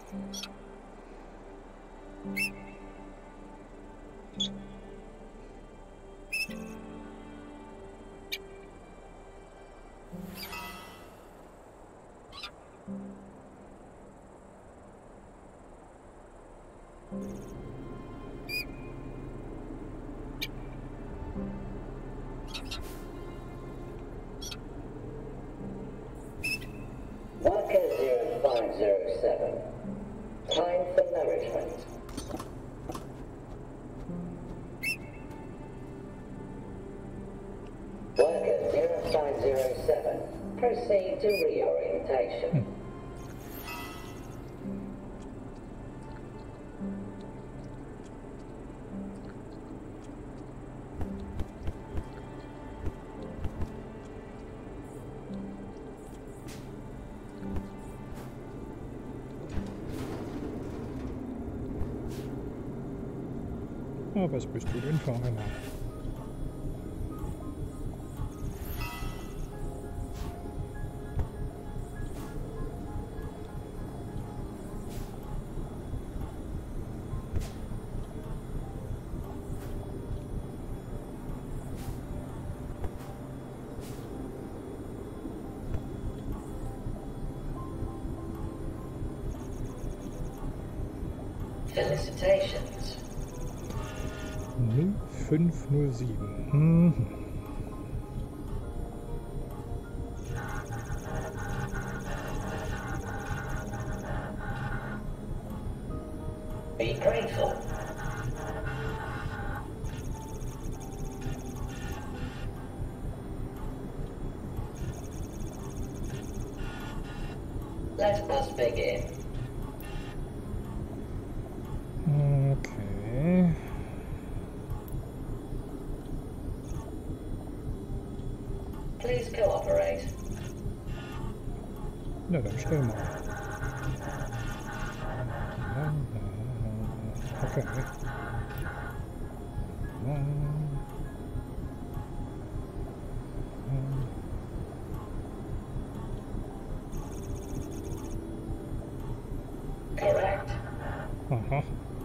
Worker 0507. Time for nourishment. Worker 0507. Proceed to reorientation. Ah, was bist du denn für einer? Felicitations. 0507. Mhm. Be grateful. Let us begin. Okay. Please cooperate. Na, dann stell mal. Okay. Correct. Aha.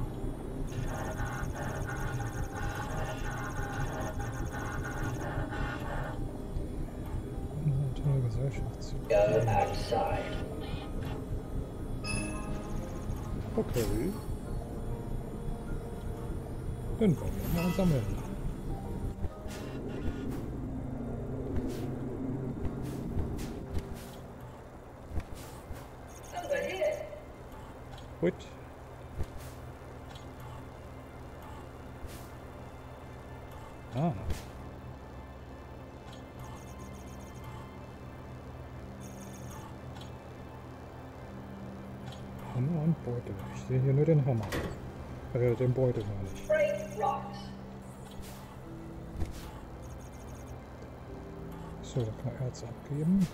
Go outside. Okay. Dann wollen wir mal sammeln. Over here. Gut. Ah. Hammer und Beutel. Ich sehe hier nur den Hammer. Den Beutel gar nicht. Break rocks. So, da kann er Erz abgeben.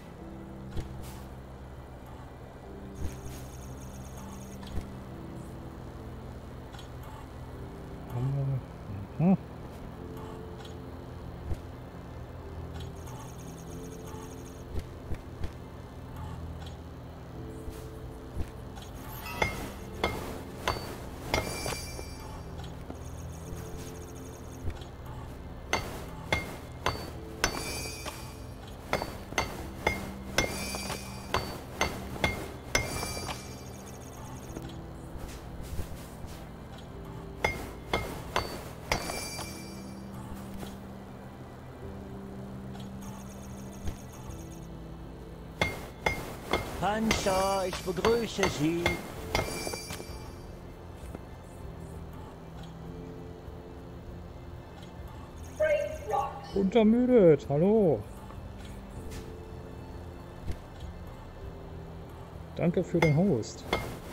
Hammer. Mhm. Panzer, ich begrüße Sie. Break rocks. Untermüdet, hallo. Danke für den Host.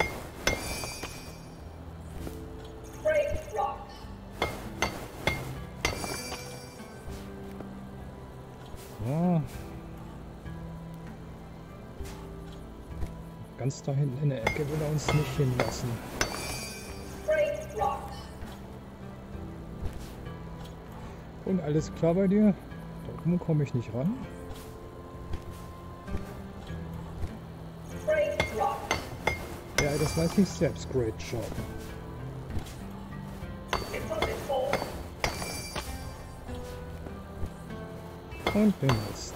Break rocks. Ja. Ganz da hinten in der Ecke will er uns nicht hinlassen. Break rocks. Und alles klar bei dir? Da oben komme ich nicht ran. Break rocks. Ja, das das weiß ich selbst. Great job. Und den letzten.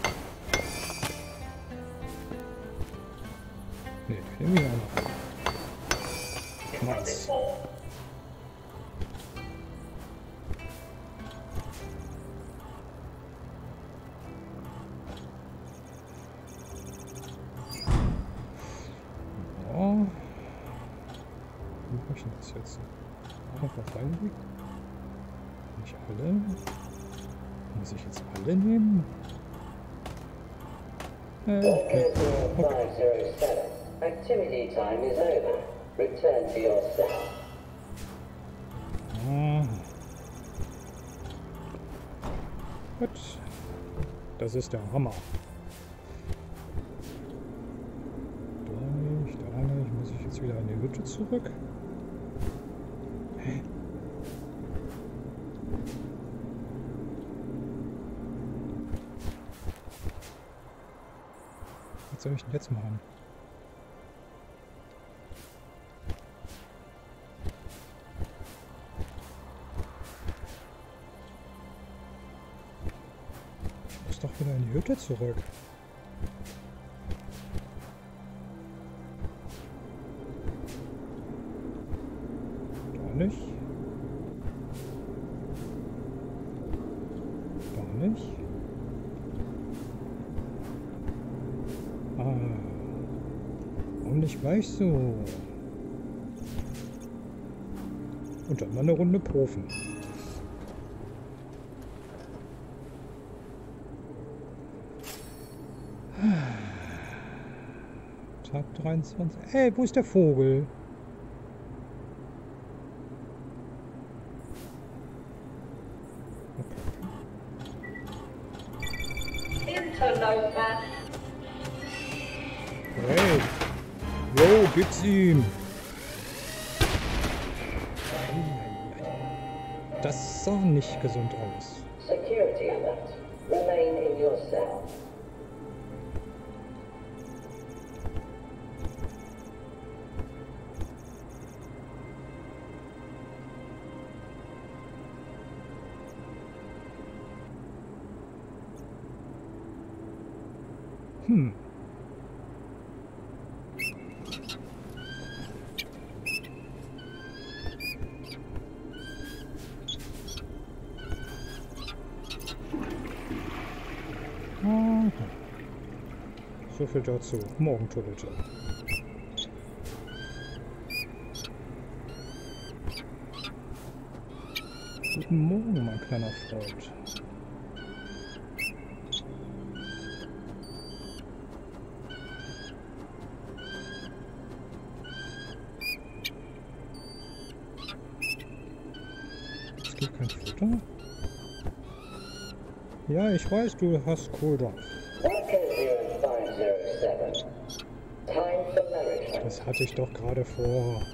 Ne, den wir auch noch. Nice. Ja. Wie mache ich denn das jetzt? Einfach reinlegen? Nicht alle? Muss ich jetzt alle nehmen? Okay. 507. Activity time is over. Return to your cell. Ah. Gut. Das ist der Hammer. Da nicht. Muss ich jetzt wieder in die Hütte zurück? Hä? Was soll ich denn jetzt machen? Ich muss doch wieder in die Hütte zurück. Da nicht. Da nicht. Ah. Und nicht gleich so. Und dann mal eine Runde Profen. Tag 23. Ey, wo ist der Vogel? Interloper. Hey. Jo, gib's ihm. Das sah nicht gesund aus. Security alert. Remain in your cell. Hm. Aha. So viel dazu. Morgentoilette. Guten Morgen, mein kleiner Freund. Es gibt kein Futter? Ja, ich weiß, du hast Cooldown. Worker 0507. Time for nourishment. Das hatte ich doch gerade vor.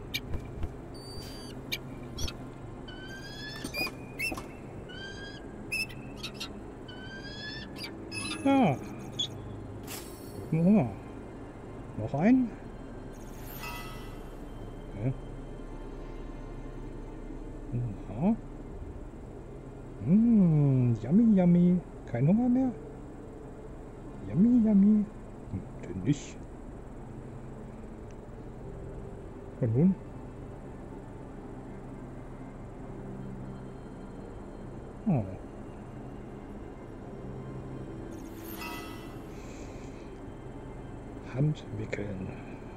Ja. Ja. Noch ein? Ja. Ja. Yummy, yummy. Kein Hunger mehr? Yummy, yummy. Denn nicht. Und nun? Oh. Hand wickeln.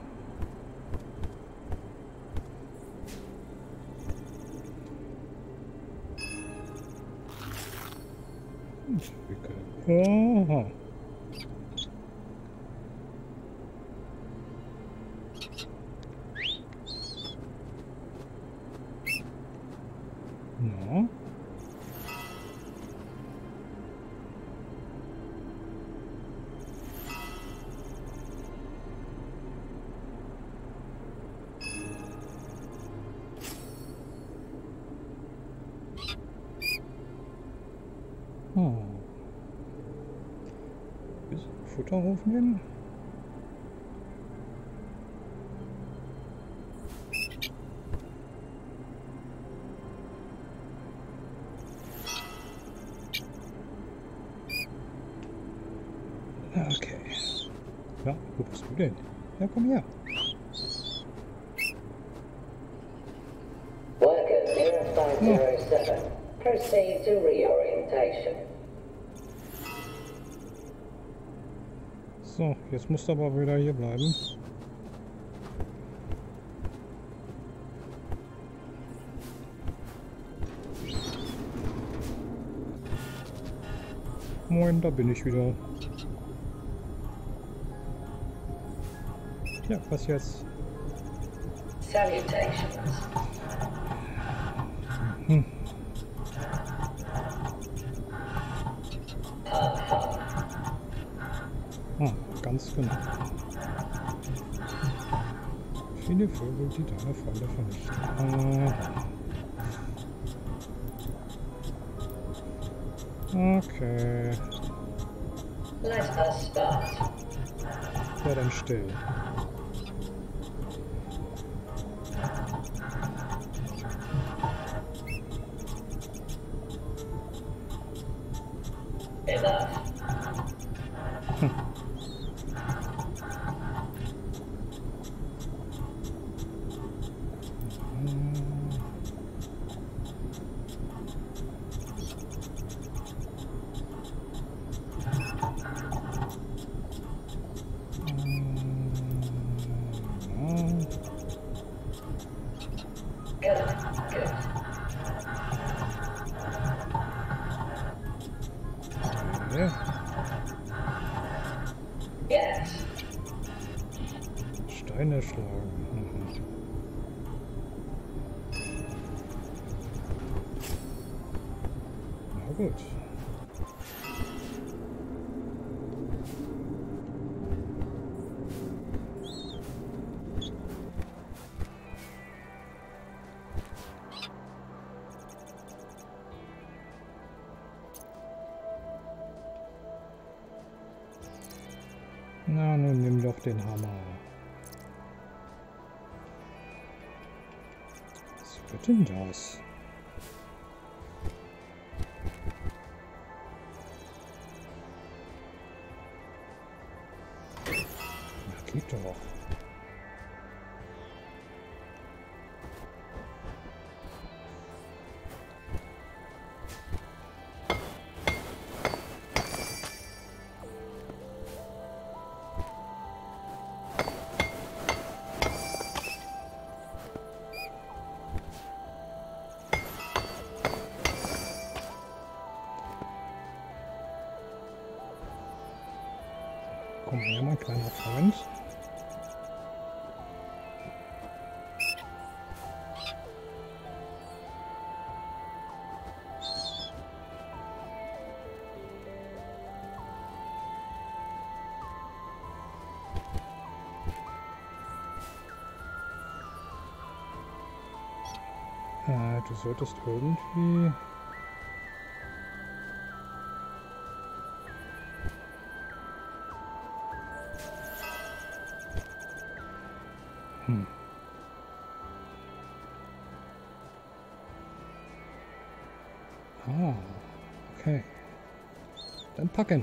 Hand wickeln. Oha. Na? Oh. Futter aufnehmen? Wo bist du denn? Ja, komm her. Worker 0507, proceed to reorientation. So, jetzt musst du aber wieder hier bleiben. Moin, da bin ich wieder. Ja, was jetzt? Salutations. Ah, ganz genau. Viele Vögel, die deine Freunde vernichten. Okay. Let us start. Ja, dann still. Enough. Good. Good. Ja, Yes. Steine schlagen. Na gut. Na, nun nimm doch den Hammer. Was wird denn das? Na, geht doch. Komm her, mein kleiner Freund. Du solltest irgendwie... Ah, okay. Dann packen.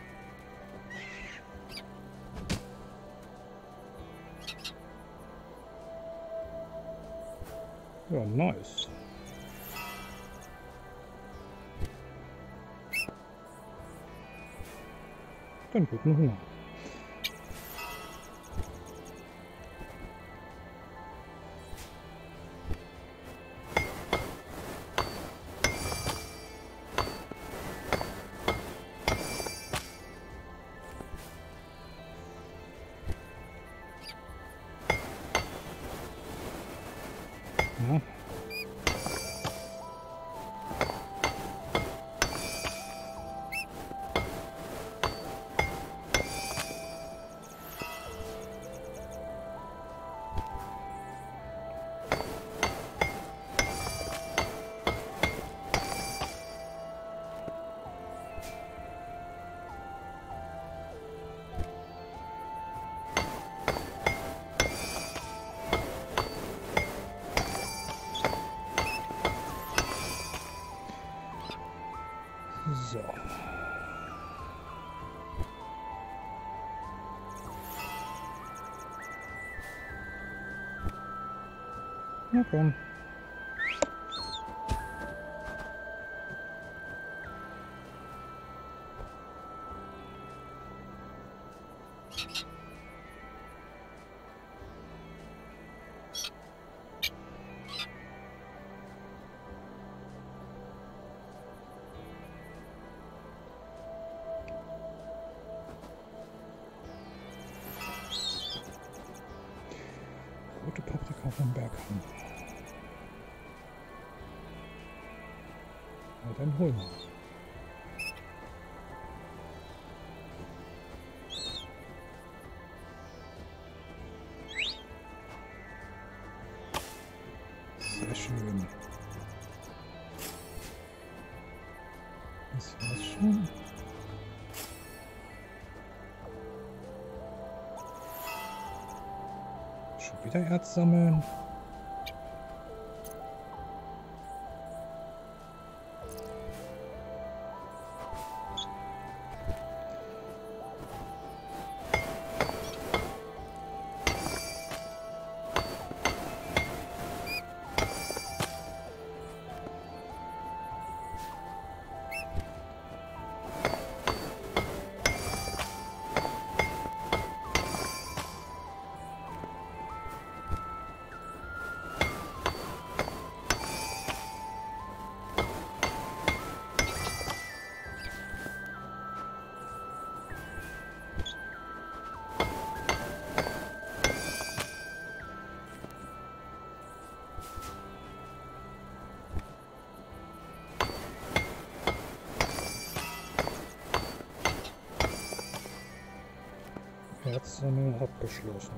Ja, nice. Dann guten Hunger. Ja. Na komm. Rote Paprika vom Berghang. Na dann hol mal. Sehr schön. Das war's schon. Schon wieder Erz sammeln. Erzsammlung abgeschlossen.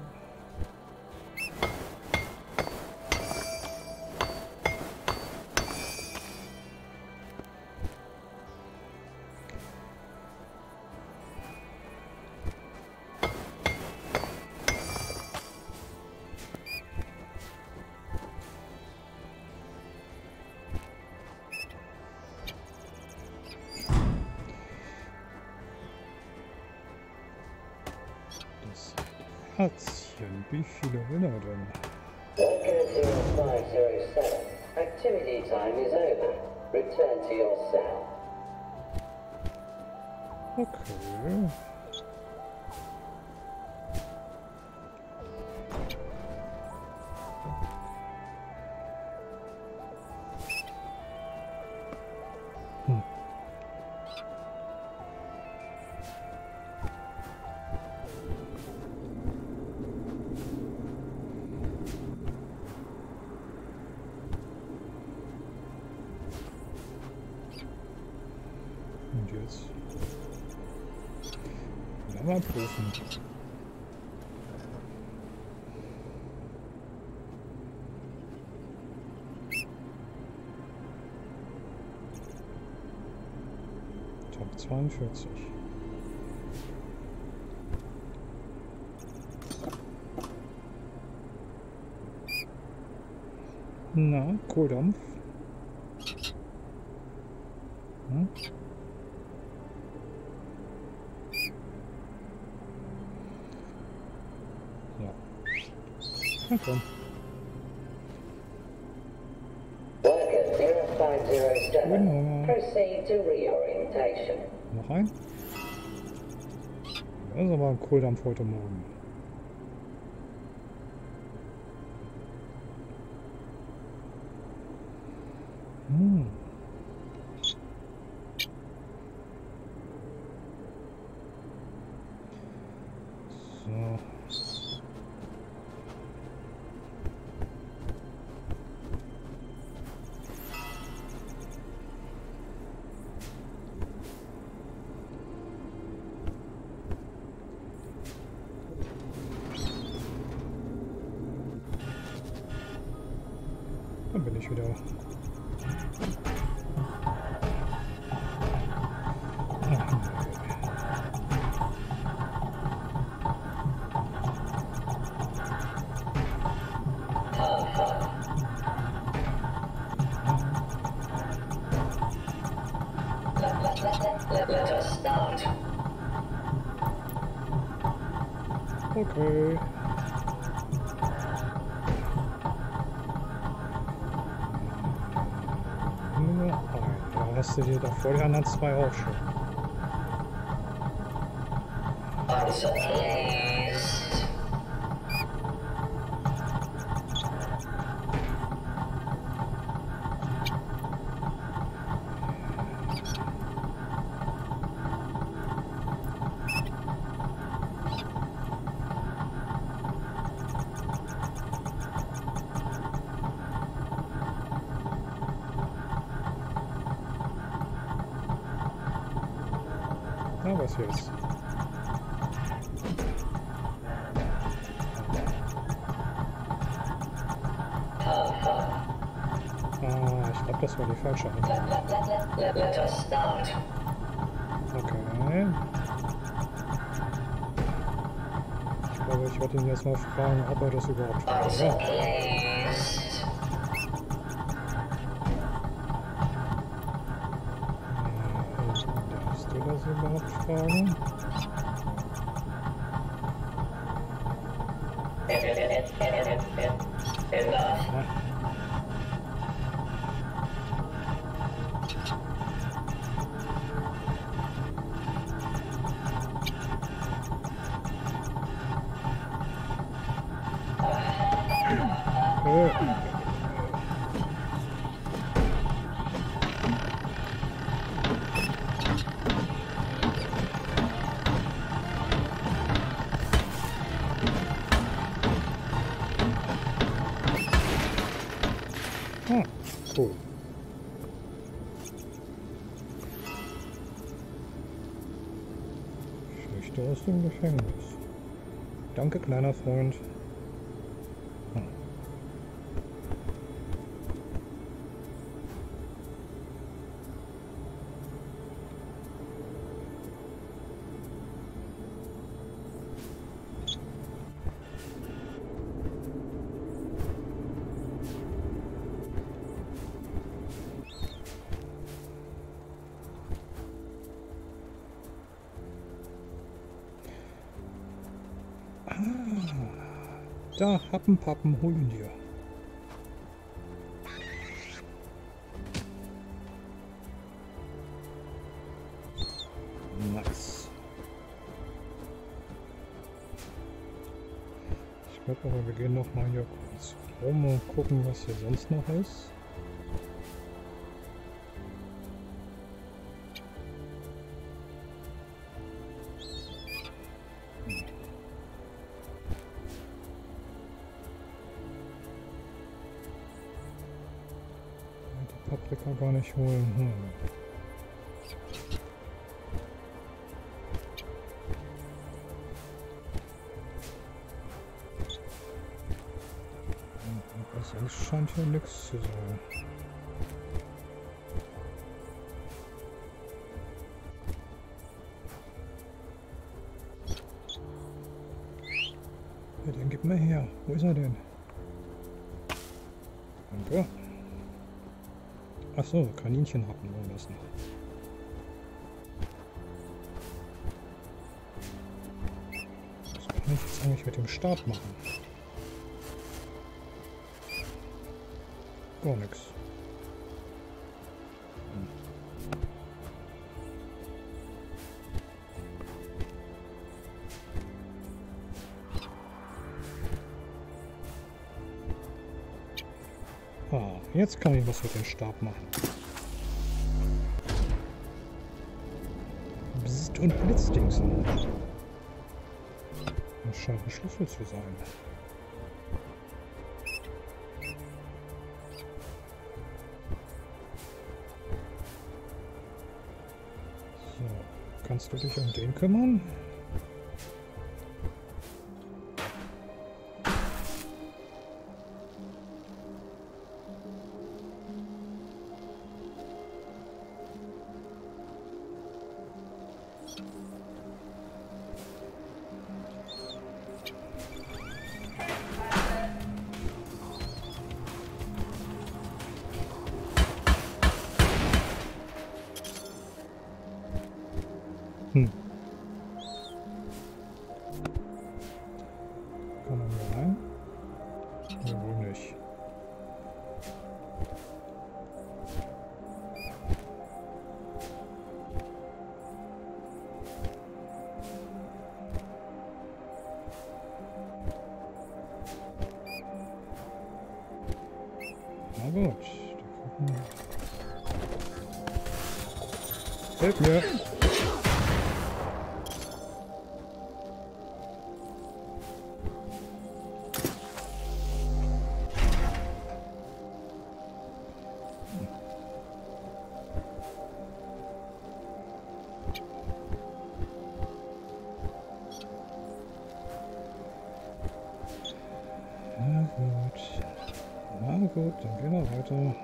Herzchen, wie viele will er denn? Worker 0507, activity time is over. Return to your cell. Okay. Und jetzt werden wir prüfen. Top 42. Na, Kohldampf. Hm? Na komm. Worker 0507, Genau. proceed to reorientation. Noch ein? Das ist aber ein Kohldampf heute Morgen. Hm. So. Dann bin ich wieder. Let us start. Okay. hast du dir doch vor die anderen zwei auch schon. Answer, please. Na, was jetzt? Ah, ich glaube, das war die falsche Antwort. Let us start. Okay. Ich glaube, ich werde ihn jetzt mal fragen, ob er das überhaupt Answer, war. please. Darfst du das überhaupt fragen? Enough. Na, Ah, cool. Flüchte aus dem Gefängnis. Danke, kleiner Freund. Hm. Da, Happenpappen, holen dir. Nice. Ich glaube aber, wir gehen noch mal hier kurz rum und gucken, was hier sonst noch ist. Die Paprika gar nicht holen. Aber sonst scheint hier nichts zu sein. Ja, den gib mir her. Wo ist er denn? Danke. Achso, Kaninchenhappen holen lassen. Was kann ich jetzt eigentlich mit dem Stab machen? Gar nichts. Ah, jetzt kann ich was mit dem Stab machen. Bzzzt und Blitzdingsen. Das scheint ein Schlüssel zu sein. So, kannst du dich um den kümmern? Hm. Kann man hier rein? Ja, wohl nicht. Gut. Hilf mir! Na gut, dann gehen wir weiter.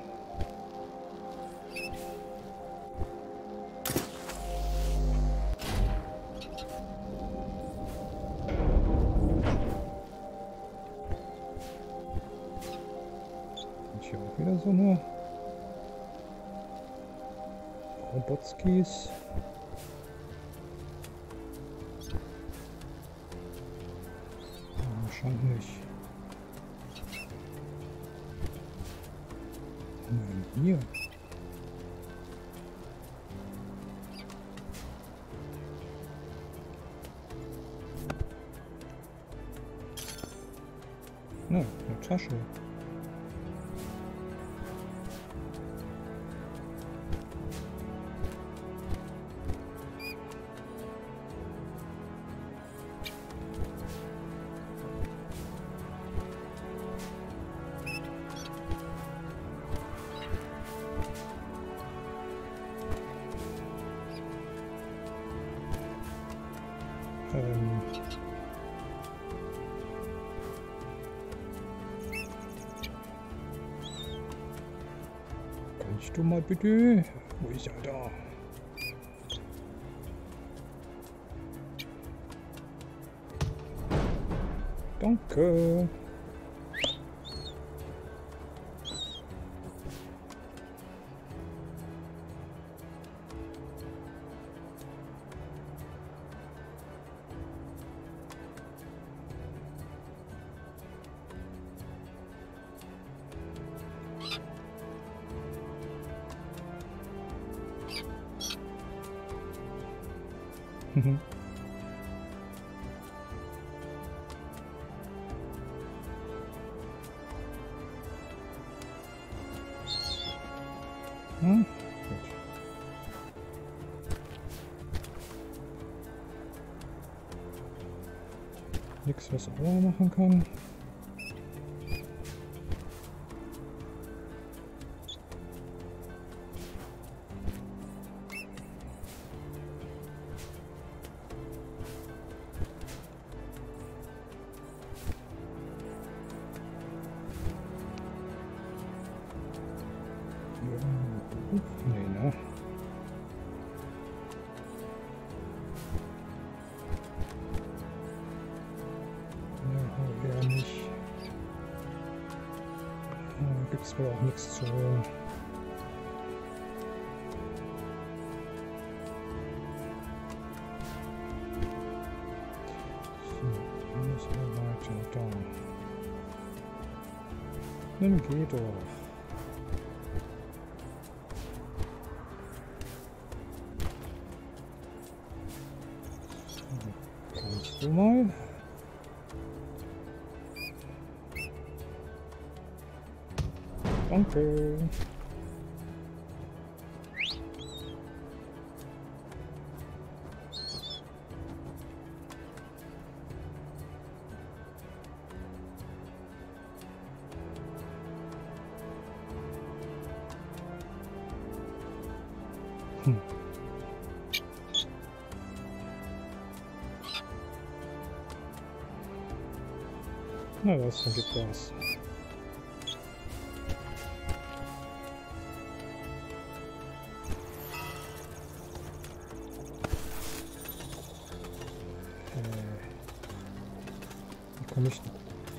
Und hier auch wieder so eine Robotskis. Wahrscheinlich. Hier. Na, eine Tasche. Kannst du mal bitte? Wo ist er da? Danke. Hm, gut. Nichts, was Aua machen kann. Nee, ne? Ja, eher nicht. Gibt's wohl auch nichts zu holen. So, müssen wir weiter da. Dann geh doch. Kannst du mal? Danke. Na, das dann gibt was. Wie komme ich denn?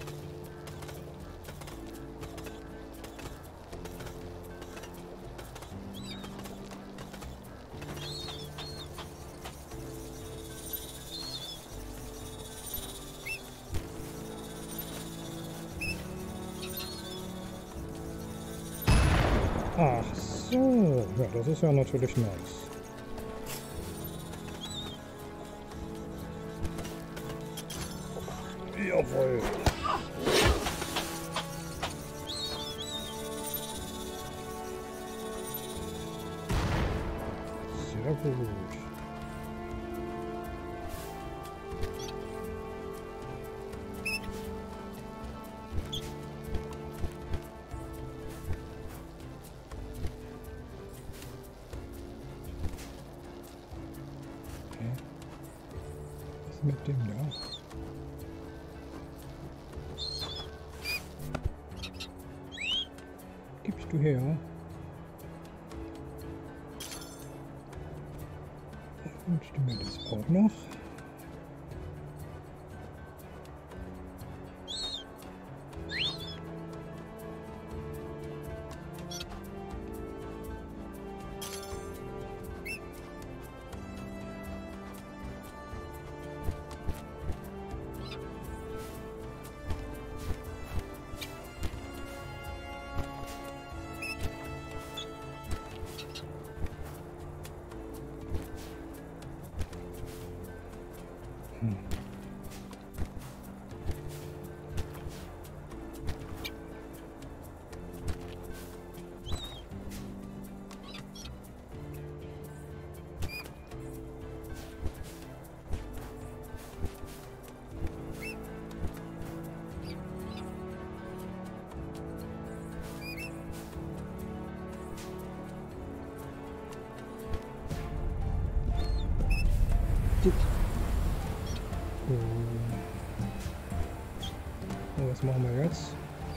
Ach so, ja, das ist ja natürlich nice. Jawohl. Gut. Okay. Was ist mit dem da? Gibst du her? Und stimme das auch noch. So, was machen wir jetzt?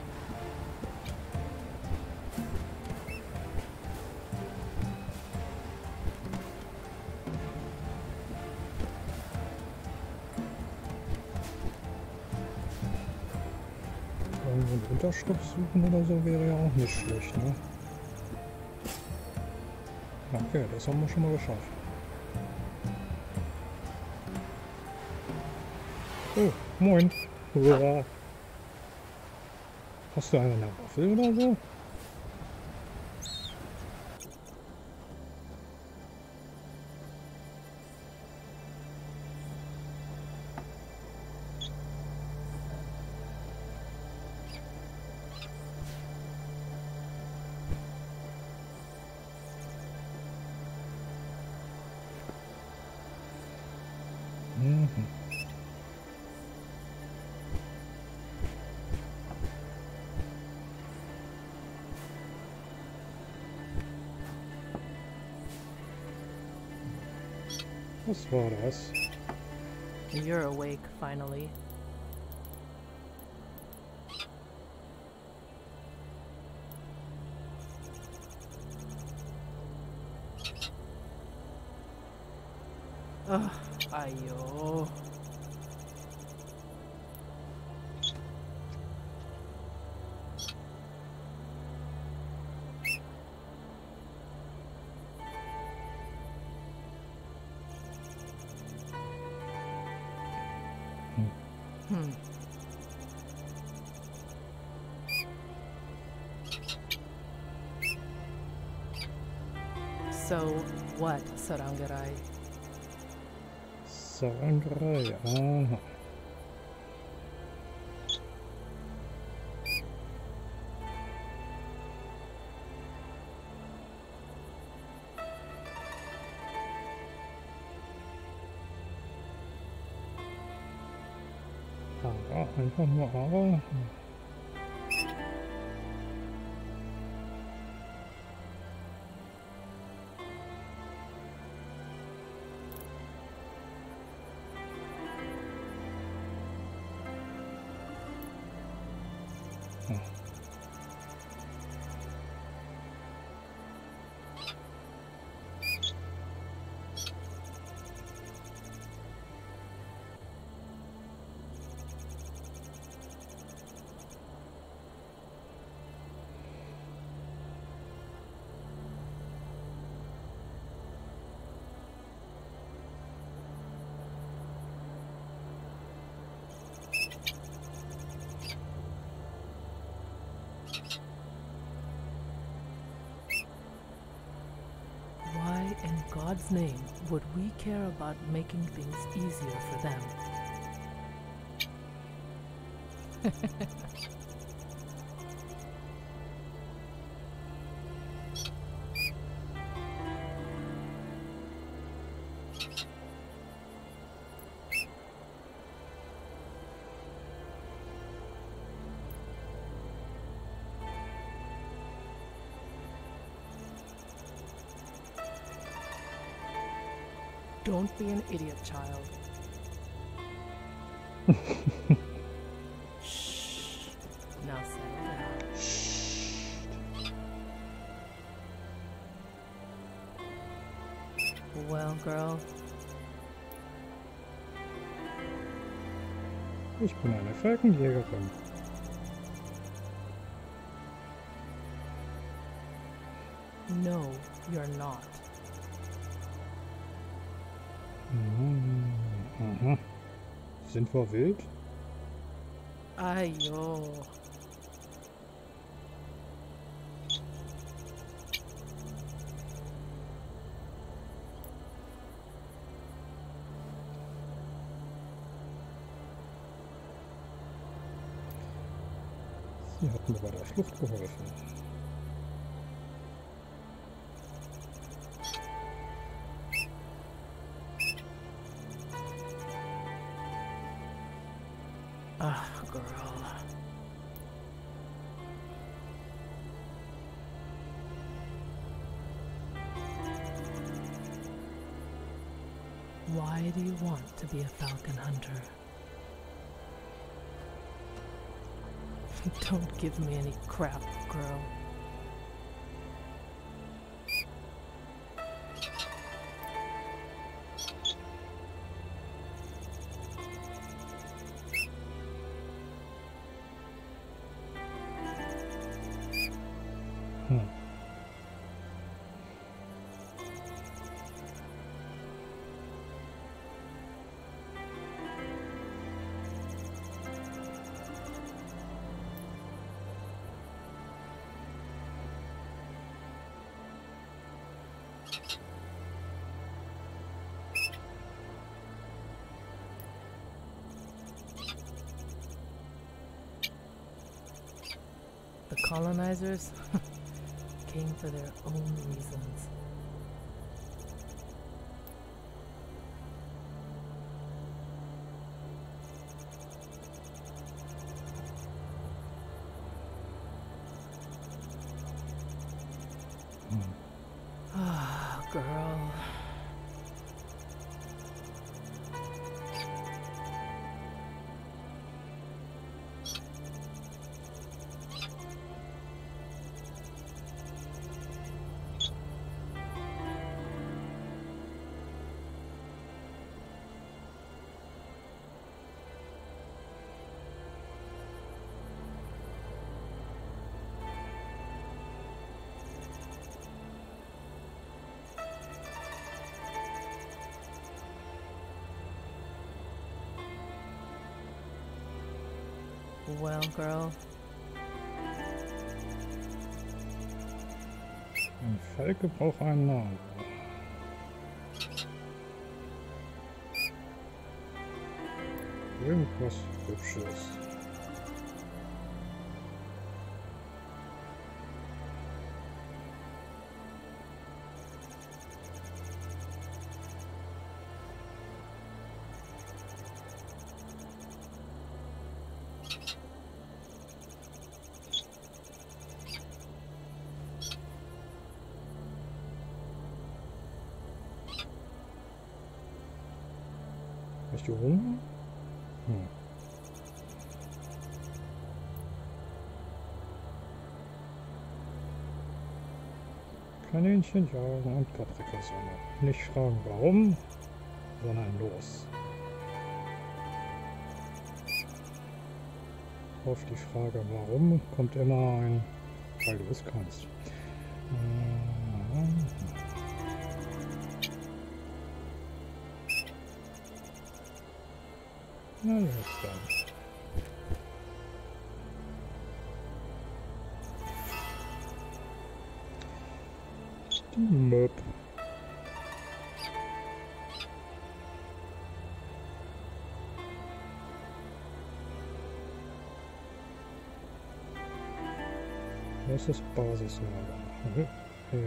Irgendwo einen Unterschlupf suchen oder so wäre ja auch nicht schlecht, ne? Okay, das haben wir schon mal geschafft. Oh, moin. Hurra. Hast du eine Waffe oder so? Mhm. Was war das? You're awake, finally. Ugh, ayo. So, what, Sarangarai? Sarangarai, aha. Ara, einfach nur Ara. Why in God's name would we care about making things easier for them? Don't be an idiot, child. Shh. Now settle down. Well, girl, Ich bin eine Falkenjägerin. no, you're not. Aha. Sind wir wild? Ayo. Sie hat mir bei der Flucht geholfen. Ah, girl. Why do you want to be a falcon hunter? Don't give me any crap, girl. Hm. The colonizers came for their own reasons. Ah, girl. Well, girl, Ein Falke braucht einen Namen. Irgendwas Hübsches. Hast du Hunger? Hm. Kaninchen jagen und Paprikasonne. Nicht fragen warum, sondern los. Auf die Frage warum kommt immer ein, weil du es kannst. Na los dann. Die Möb. Das ist Basislager. Hey.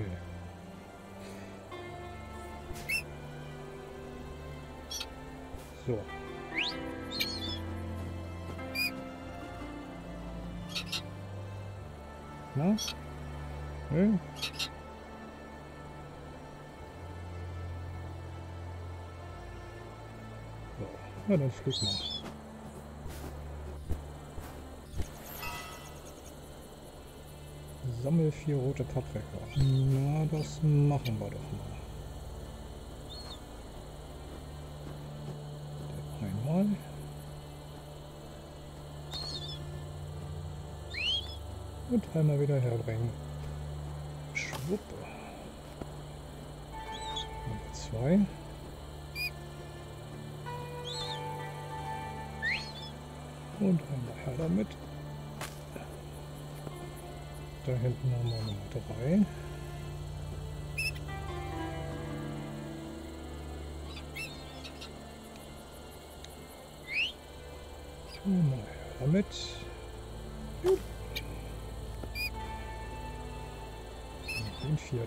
So. Na? Hey. Na, dann flug mal. Sammel 4 rote Paprika. Na, das machen wir doch mal. Einmal. Und einmal wieder herbringen. Schwuppe. Nummer 2. Und einmal her damit. Da hinten haben wir Nummer 3. Und mal her damit. Und den 4.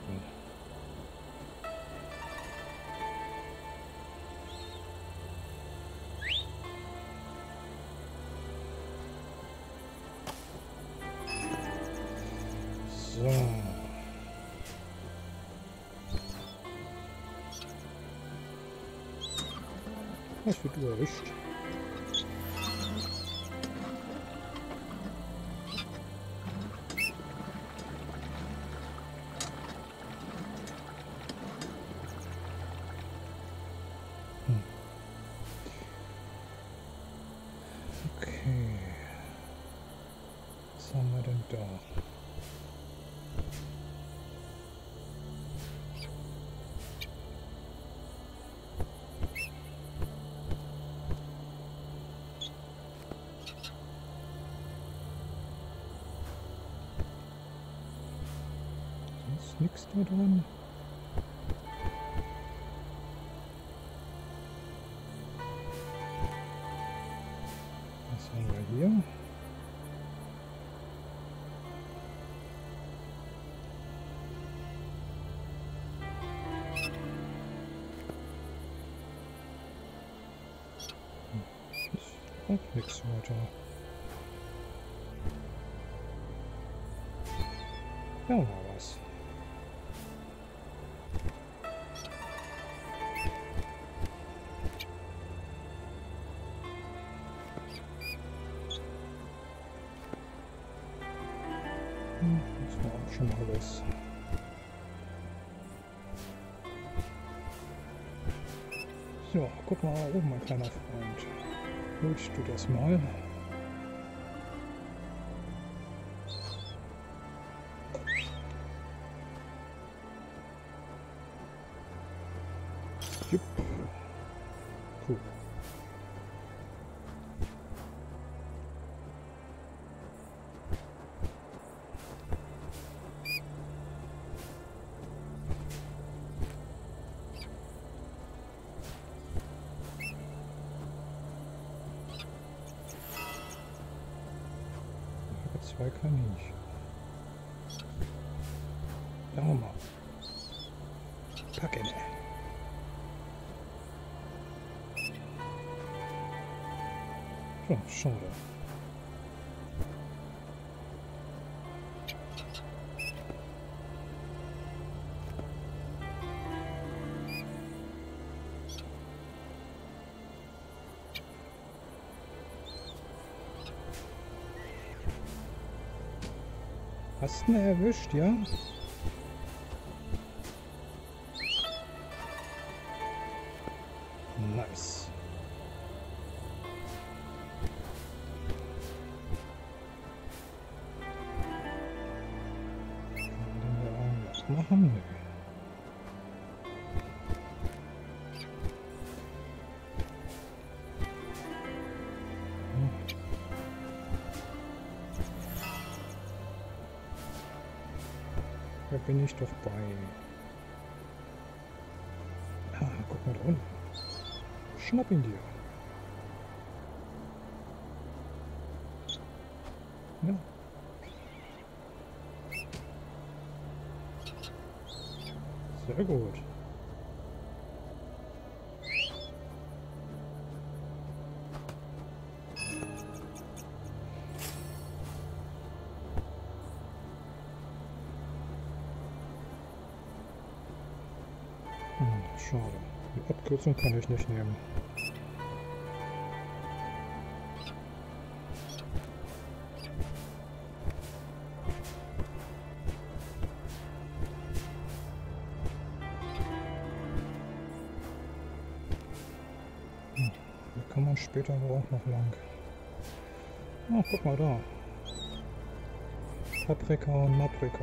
So. Das wird überwischt. Okay. Was haben wir denn da? Ist nichts da dran. Was haben wir hier? Ist auch nichts weiter. Ja, mal was. Das war auch schon alles. So, guck mal oben, mein kleiner Freund. Holst du das mal? Jupp. Cool. Zwei kann ich. Ja, mal. Packen. Oh, schade. Hast du ihn erwischt, ja? Nice. Können wir auch noch machen? Nee. Da bin ich doch bei. Ah, guck mal da unten. Schnapp ihn dir. Ja. Sehr gut. Schade. Die Abkürzung kann ich nicht nehmen. später aber auch noch lang. Ach, guck mal da. Paprika und Maprika.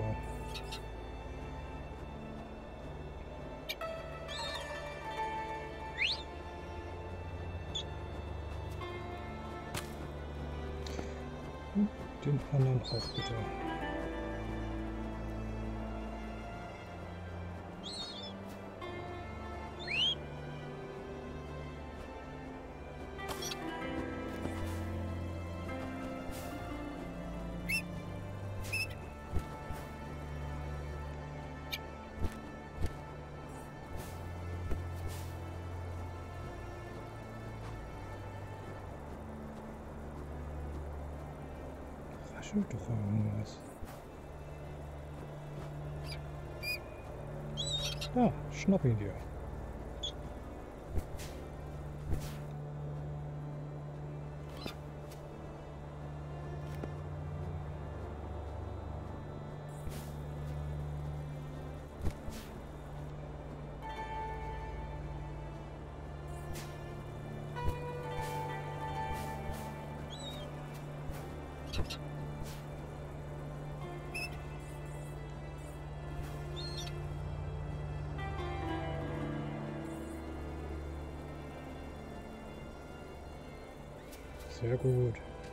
Und den anderen auch bitte. Raschelt doch irgendwas. Da, schnapp ihn dir. Sehr gut.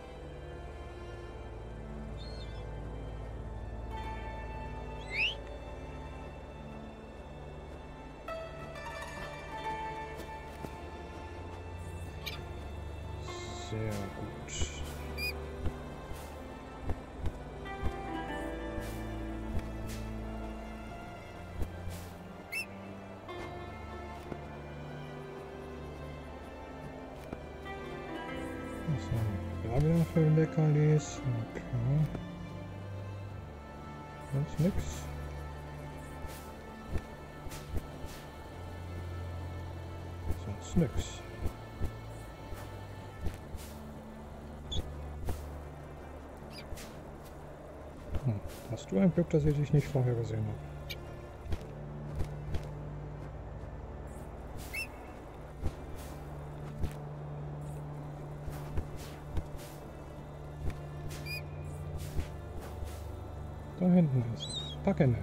Sehr gut. Da wieder für Leckerlis. Okay. Sonst nix. Sonst nix. Hast du ein Glück, dass ich dich nicht vorher gesehen habe? Da hinten ist es. Backen.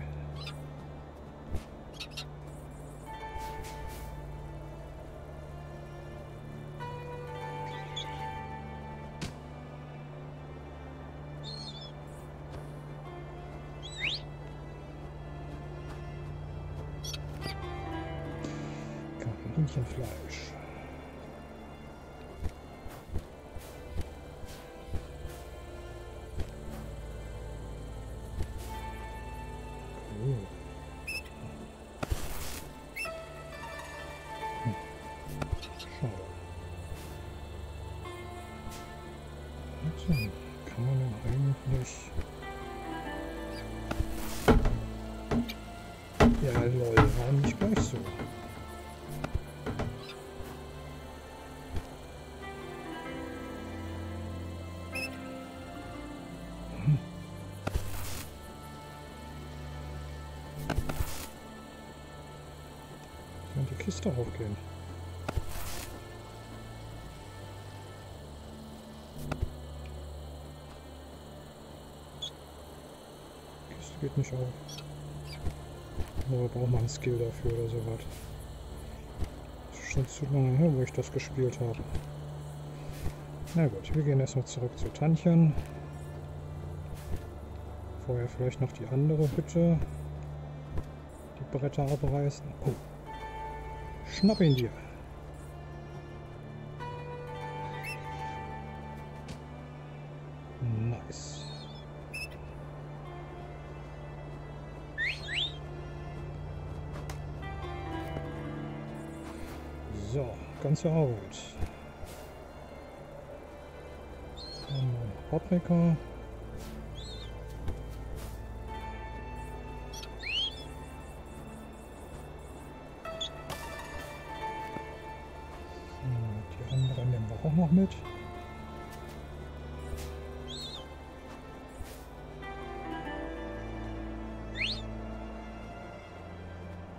Kaninchenfleisch. Schade. Also, kann man denn eigentlich... Ja, lol, war nicht gleich so. Die Kiste aufgehen. Die Kiste geht nicht auf. Oder braucht man einen Skill dafür oder sowas. Das ist schon zu lange her, wo ich das gespielt habe. Na gut, wir gehen erstmal zurück zu Tantchen. Vorher vielleicht noch die andere Hütte. Die Bretter abreißen. Oh. Schnapp ihn dir. Nice. So, ganze Arbeit. Dann noch Paprika. Die anderen nehmen wir auch noch mit.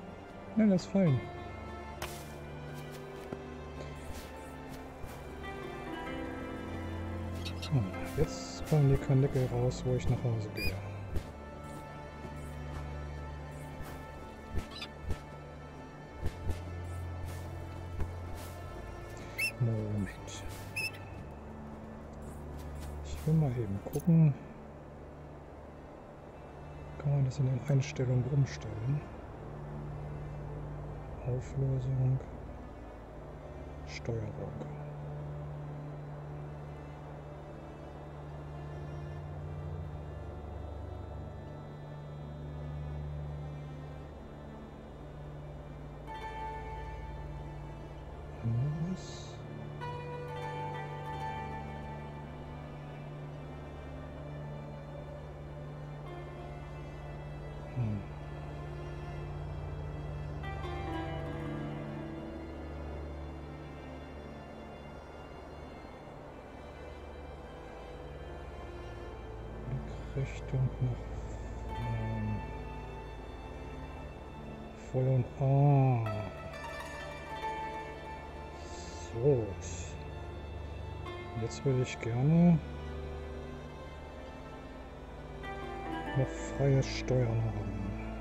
Ja, das ist fein. Jetzt kommen die Karnickel raus, wo ich nach Hause gehe. Moment. Ich will mal eben gucken. Kann man das in den Einstellungen umstellen? Auflösung, Steuerung. Anderes. Richtung nach voll und so. Jetzt würde ich gerne noch freies Steuern haben.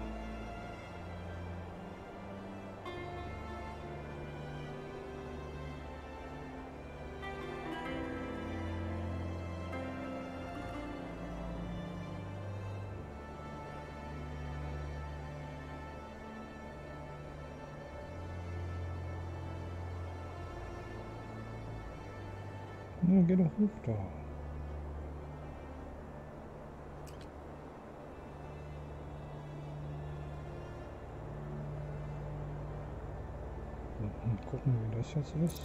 Na, geh doch hoch da. Und gucken, wie das jetzt ist.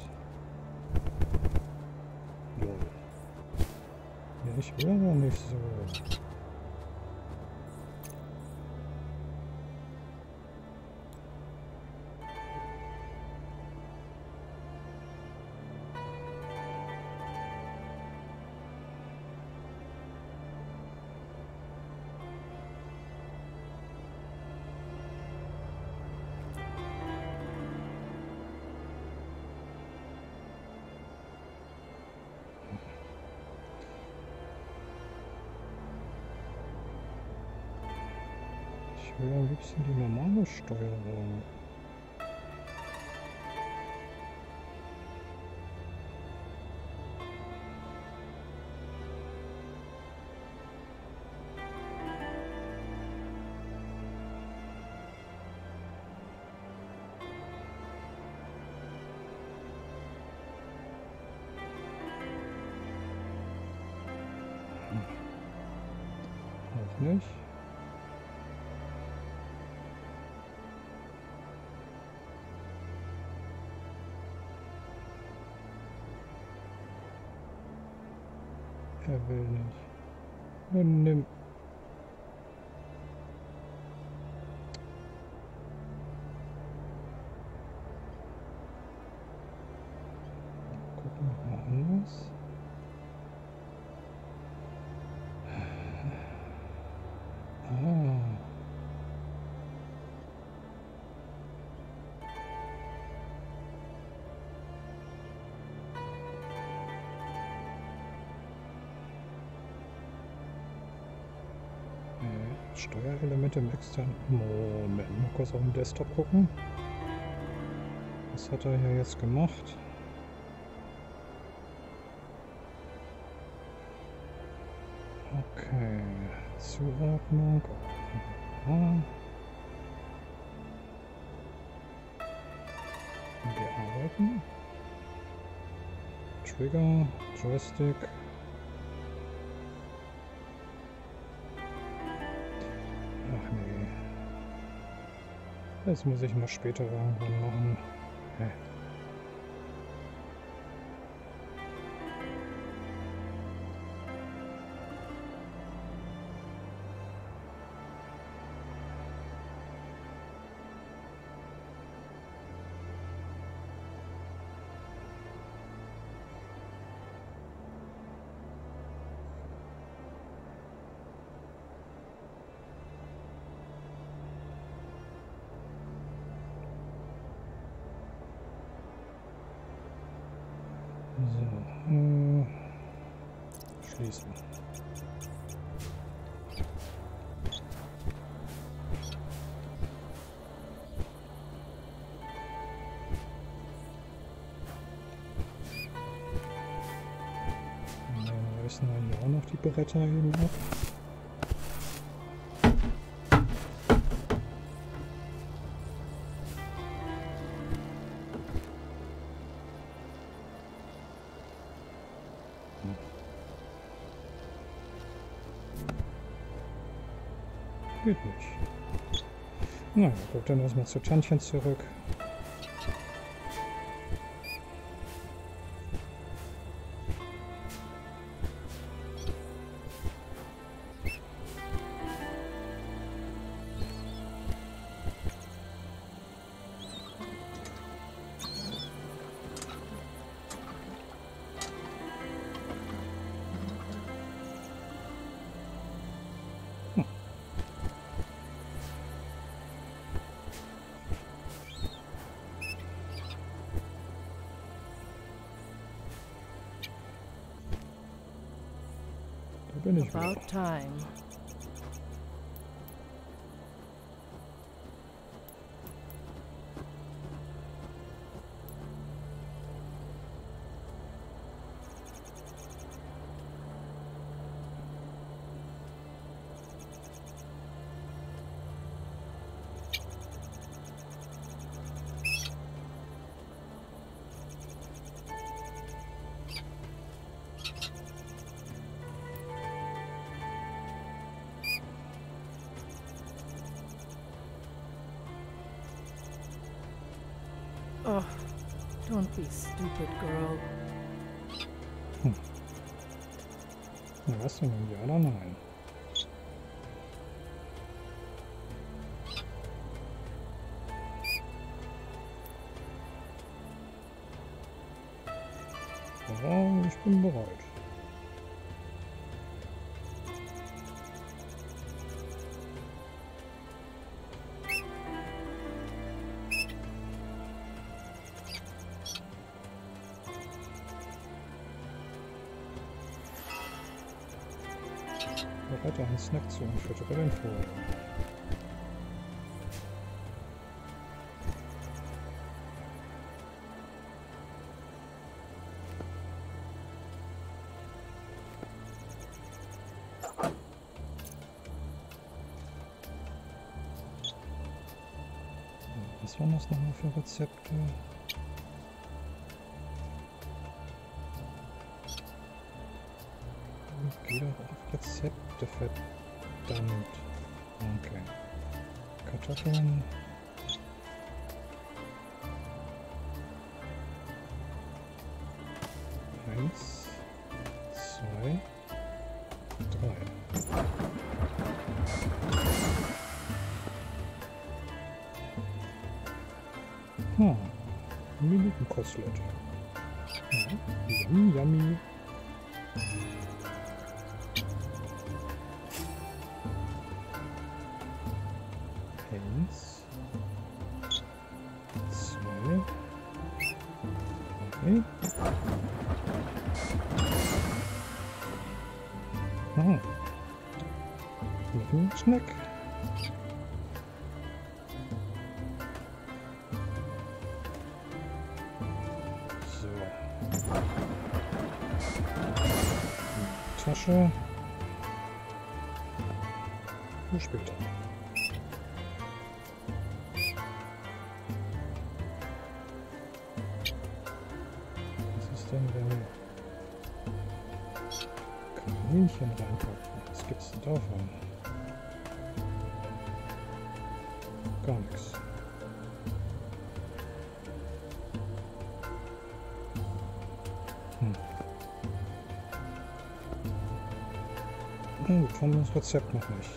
Jo. Ja, ich will aber nicht so. Ich will am liebsten die normale Steuerung. Auch nicht. Er will nicht. Nun nimm. Gucken wir mal anders. Steuerelemente im externen. Moment, mal kurz auf dem Desktop gucken. Was hat er hier jetzt gemacht? Okay, Zuordnung. Bearbeiten. Trigger, Joystick. Ach nee. Das muss ich mal später irgendwann machen. Hä? schließen. Dann reißen wir hier auch noch die Bretter eben ab. Geht nicht. Na gut, dann lassen wir zu Tantchen zurück. Da bin ich wieder. About time. Oh, don't be stupid, girl. Na was denn? Ja oder nein? Ja, ich bin bereit. Bereite einen Snack zu und füttere den Vogel. Was waren das nochmal für Rezepte? Geh doch auf Rezepte, verdammt. Okay. Kartoffeln. Eins, zwei, drei. Minutenkotelett. Ja, yummy, yummy. Eins, zwei, drei. Ah. Noch ein Snack. So. Tasche. Für später. Was ist denn, wenn Kaninchen reinpacken? Was gibt's denn davon? Gar nichts. Oh, wir haben das Rezept noch nicht.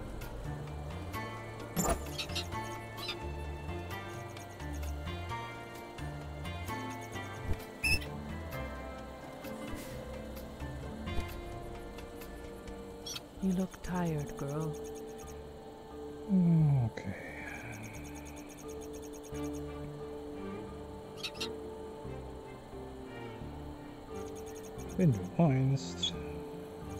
You look tired, girl. Okay. Wenn du meinst.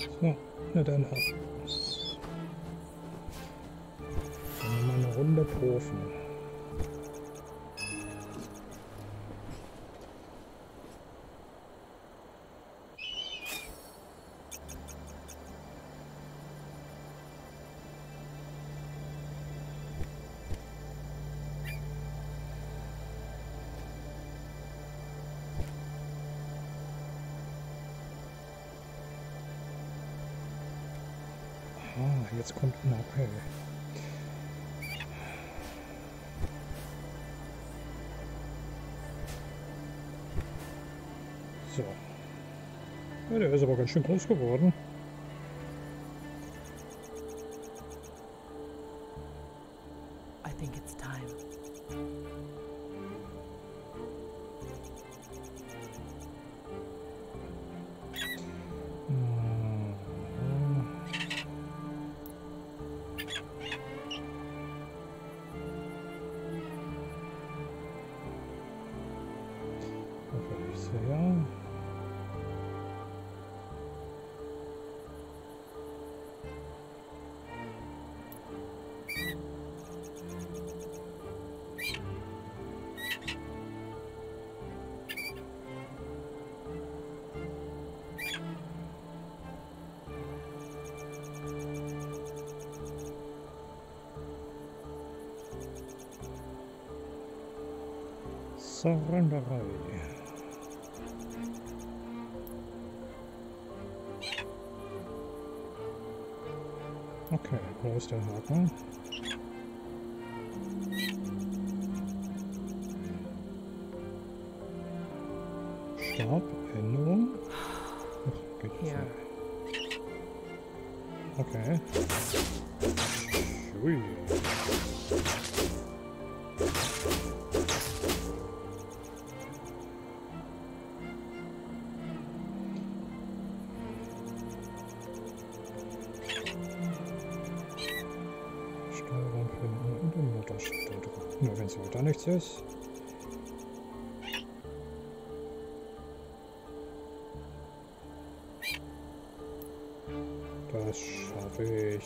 So, na dann ab. Dann mal eine Runde Profen. Ah, jetzt kommt ein Appell. So. Ja, der ist aber ganz schön groß geworden. I think it's time. Hoffe ich sehr. Saranderei. Okay, wo ist der Haken? Stab, Änderung. Ach, geht Here. so. Okay. Ui. Steuerung finden und den Motorsteuer drücken. Nur wenn es weiter nichts ist. Das schaffe ich.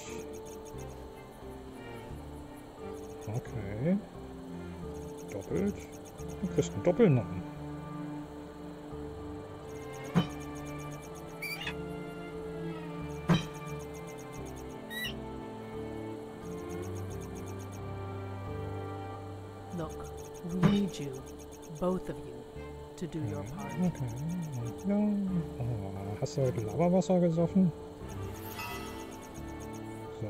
Okay. Doppelt. Du kriegst einen Doppelnamen. Look, we need you, both of you, to do your part. Okay. Ja. Oh, hast du heute Lavawasser gesoffen? So.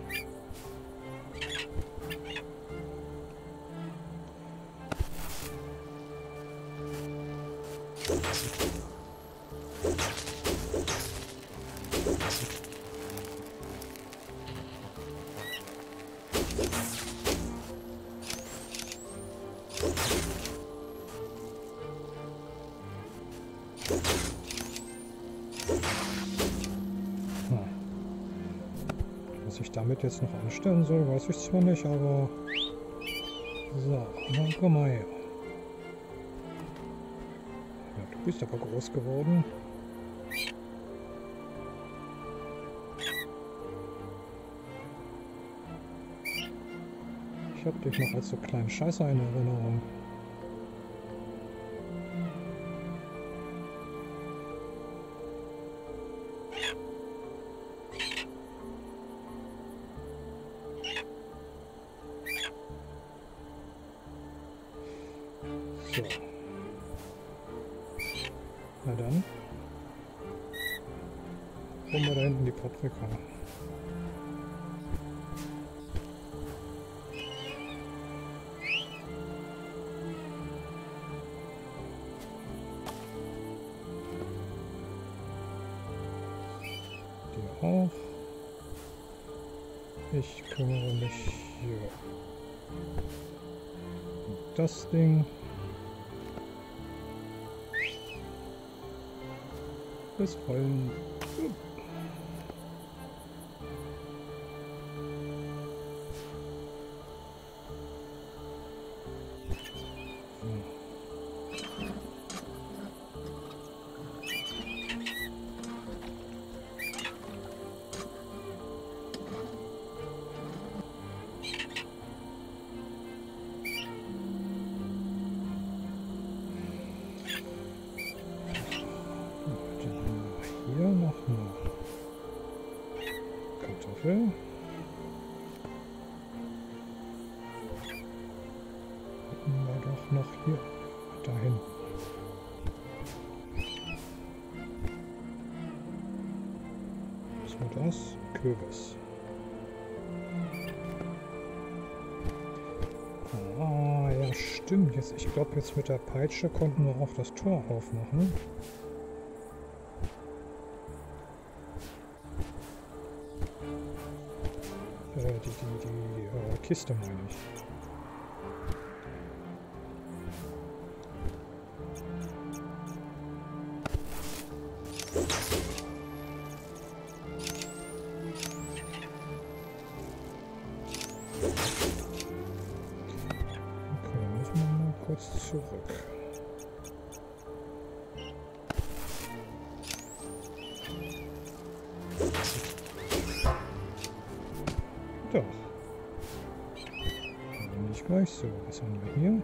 Was ich damit jetzt noch anstellen soll, weiß ich zwar nicht, aber... So, dann komm mal her. Ja, du bist aber groß geworden. Ich hab dich noch als so kleinen Scheißer in Erinnerung. So. Na dann. Holen wir da hinten die Paprika. Die auch. Ich kümmere mich hier um das Ding. Das Rollen. Kürbis. Ah, ja, stimmt. Jetzt, ich glaube, jetzt mit der Peitsche konnten wir auch das Tor aufmachen. Die Kiste meine ich. Okay, dann müssen wir mal kurz zurück. Doch. Aber nicht gleich so. Was haben wir hier?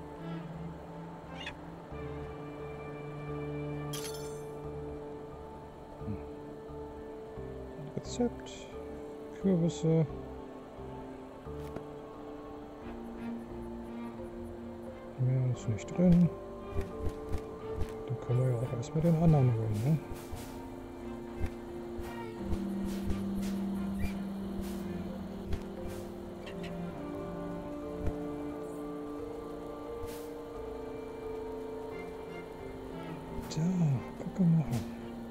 Rezept. Kürbisse. Mehr ist nicht drin. Dann können wir ja auch erstmal den anderen holen, ne? Da, gucke mal an.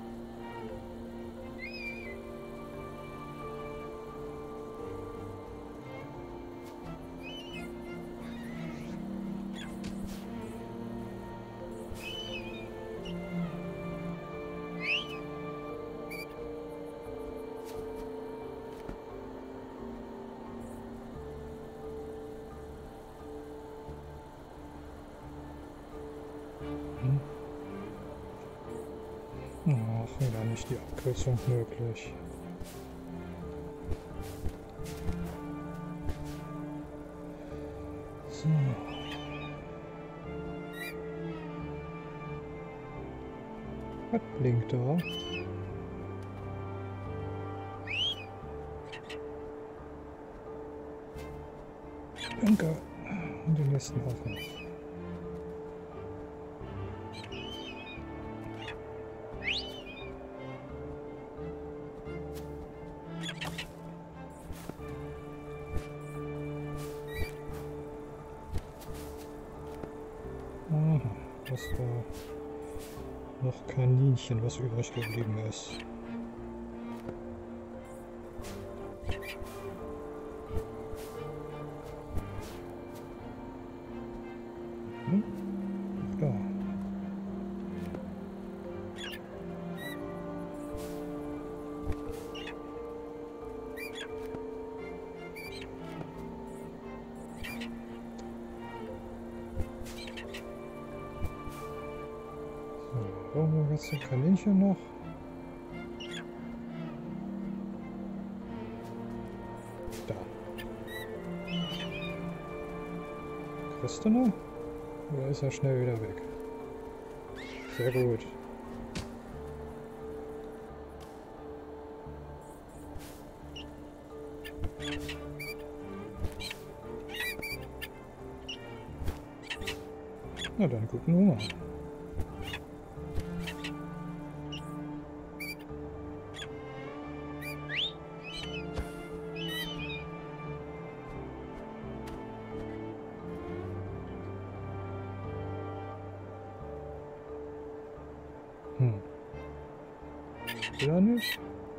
Ach, wieder nicht die Abkürzung möglich. So. Was blinkt da? Danke. Und den nächsten auch noch. Aha, das war noch Kaninchen, was übrig geblieben ist. Hm? Ach da. Brauchen wir jetzt ein Kaninchen noch? Da. Kriegst du noch? Oder ist er schnell wieder weg? Sehr gut. Na dann, guten Hunger. Ja, nicht?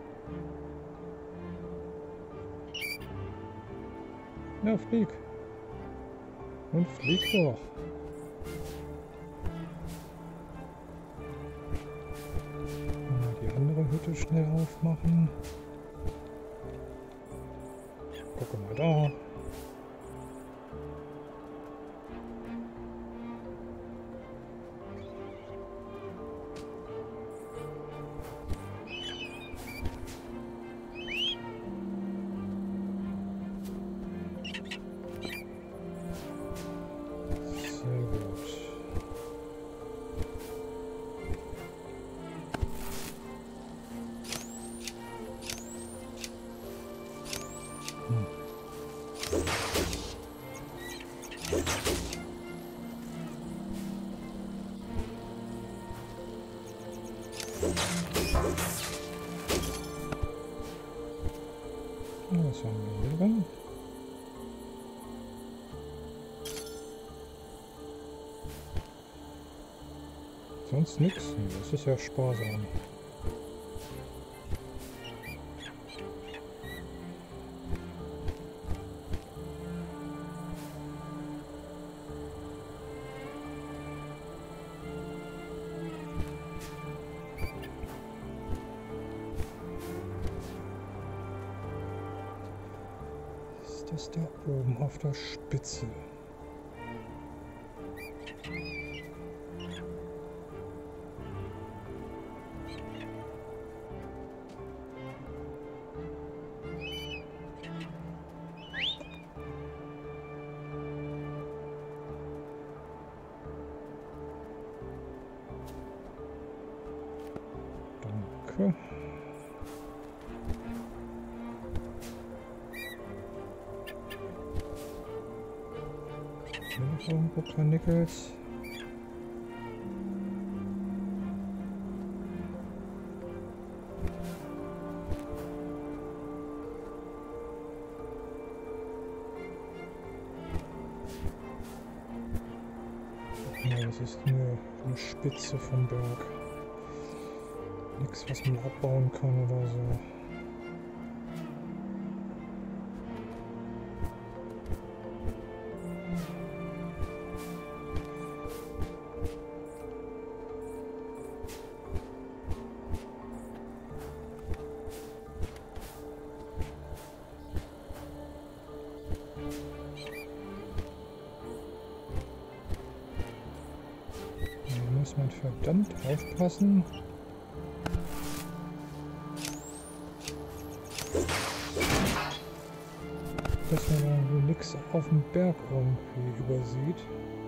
Ja, flieg. Und flieg doch. Mal die andere Hütte schnell aufmachen. Guck mal da. Sonst nichts. Das ist ja sparsam. Ist das da oben auf der Spitze? Danke. Hier noch irgendwo Karnickels. Ja, das ist nur eine Spitze vom Berg. Nichts, was man abbauen kann oder so. Da muss man verdammt aufpassen. Dass man irgendwie nichts auf dem Berg irgendwie übersieht.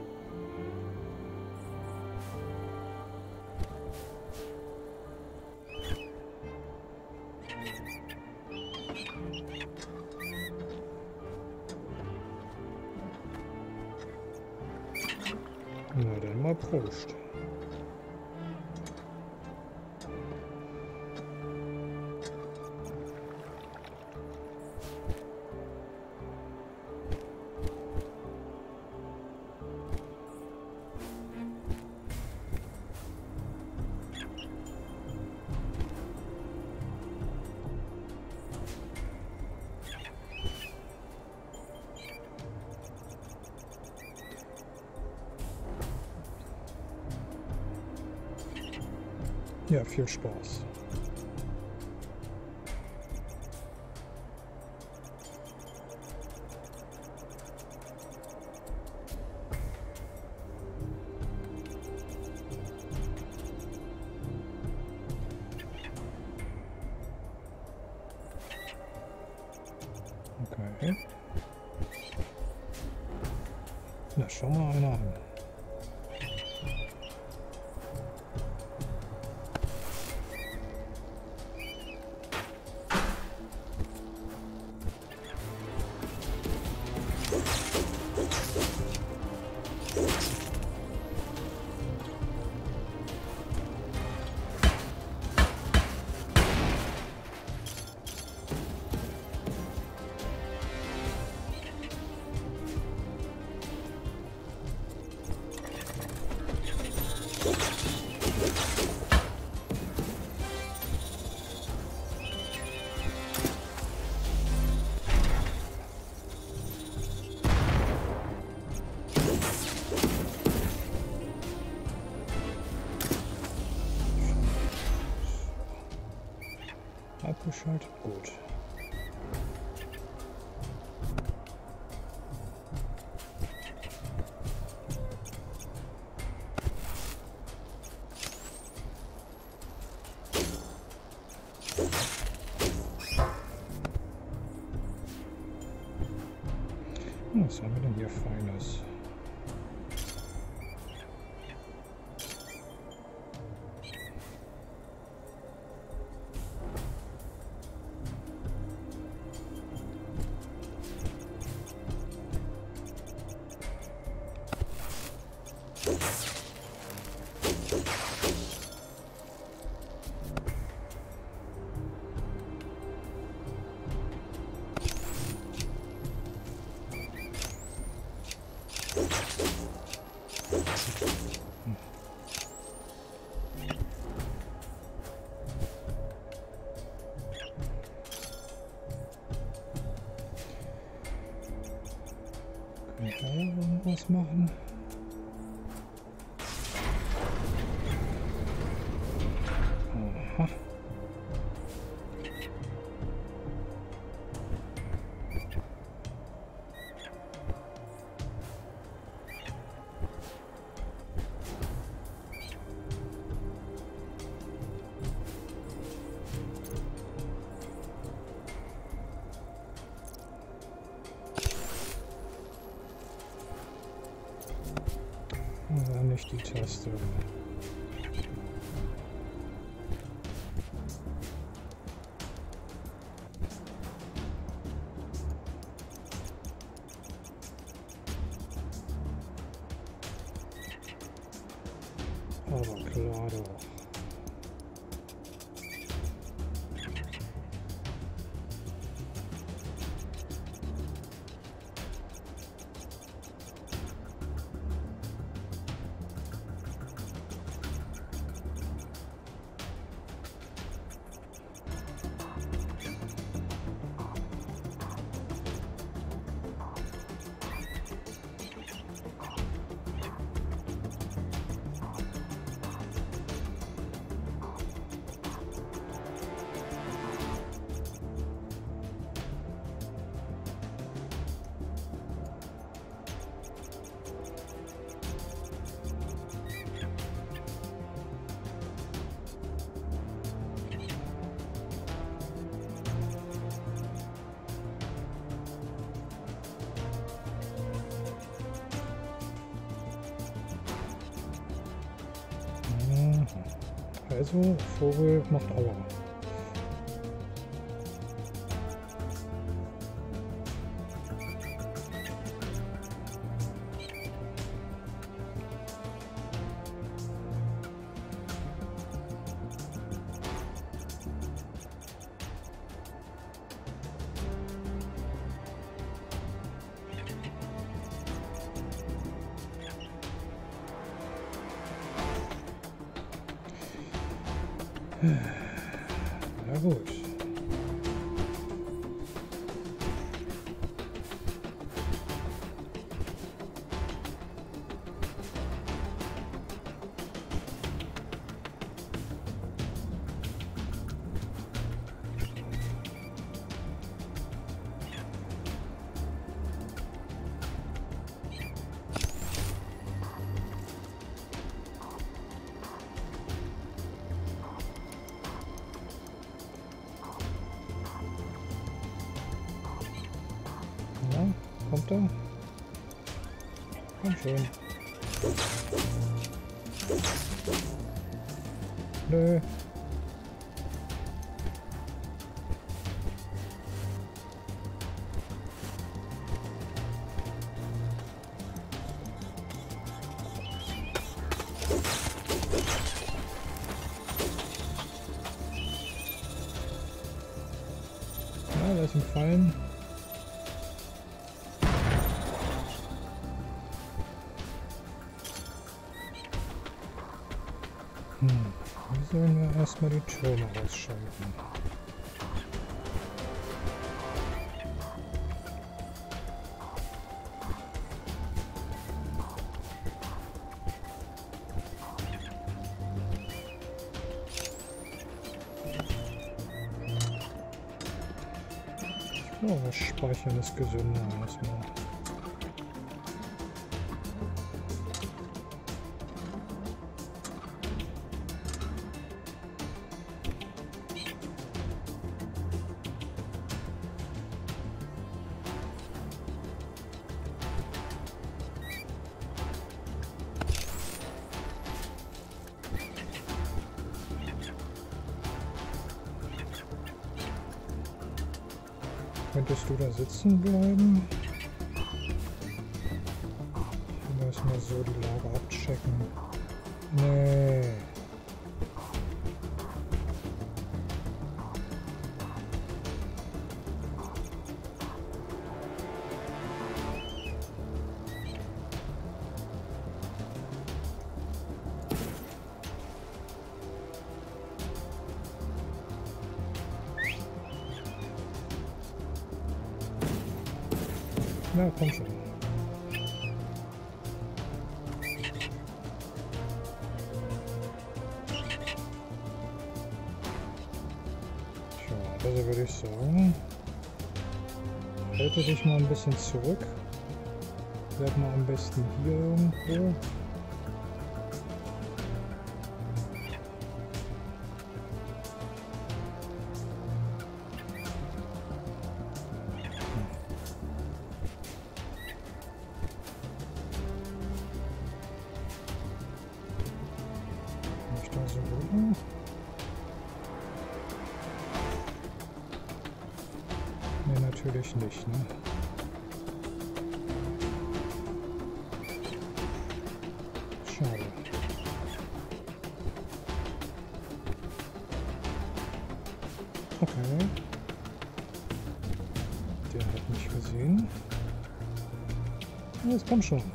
Na dann mal Prost. Ja, viel Spaß. Okay. Na, schau mal einer an. Abgeschaltet, gut. Was haben wir denn hier Feines? Ja, irgendwas machen. Aha. Aber nicht die Taste. Aber klar doch. Also, Vogel macht Aua. Na gut. Ja, kommt er? Komm schon. Nö. Ja, lass ihn fallen. Wie sollen wir erstmal die Türme ausschalten? Ja, das Speichern ist gesünder erstmal. Könntest du da sitzen bleiben? Erstmal so die Lage abchecken. Nee. Na, komm schon. Also würde ich sagen, halte dich mal ein bisschen zurück. Bleib mal am besten hier irgendwo. Nicht da so rüber. Nee, natürlich nicht, ne? Schade. Okay. Der hat mich gesehen. Jetzt komm schon.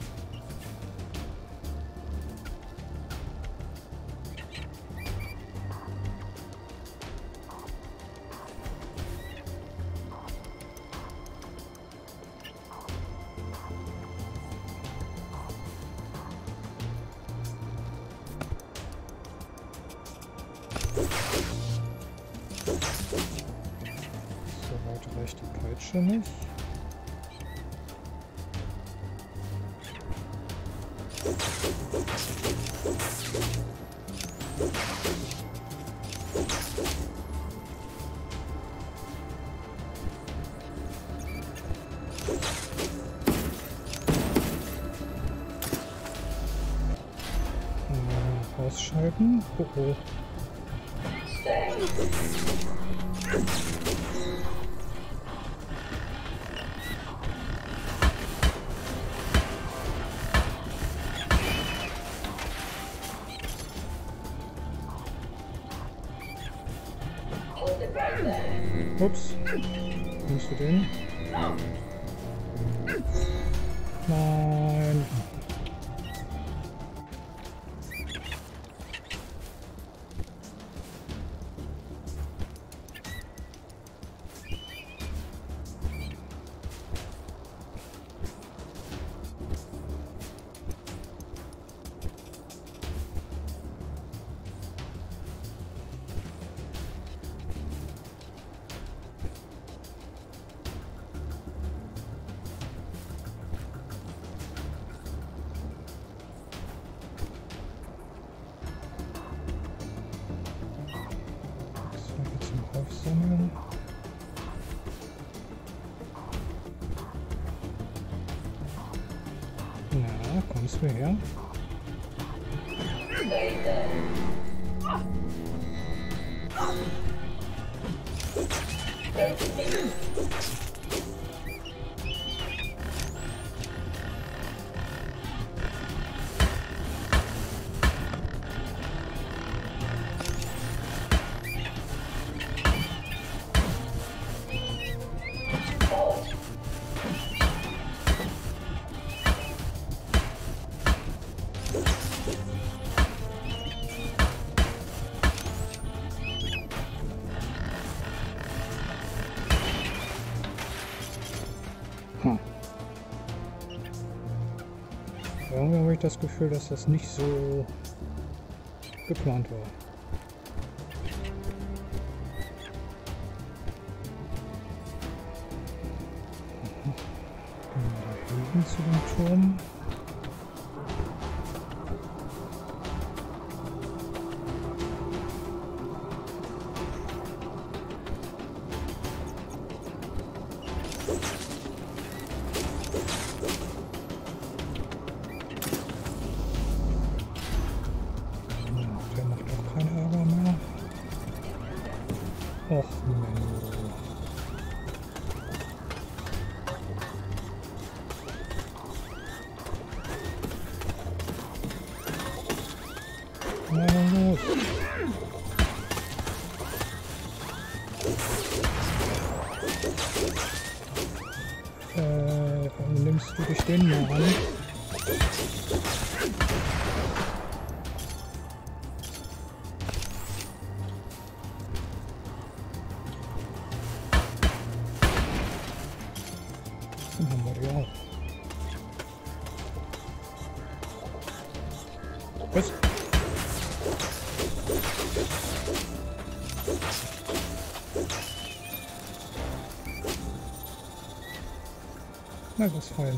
Soweit reicht die Peitsche nicht. Ausschalten. Oh oh. Hold it right there. Ups. Nimmst du den? Nein. Aufsammeln. Na, kommst du her? Stay there. Irgendwie habe ich das Gefühl, dass das nicht so geplant war. Gehen wir da hinten zu dem Turm. Der macht auch keinen Ärger mehr. Och, Menno. Na los. Nimmst du dich den mal an? Dann haben wir die auch. Was? Na, was fein.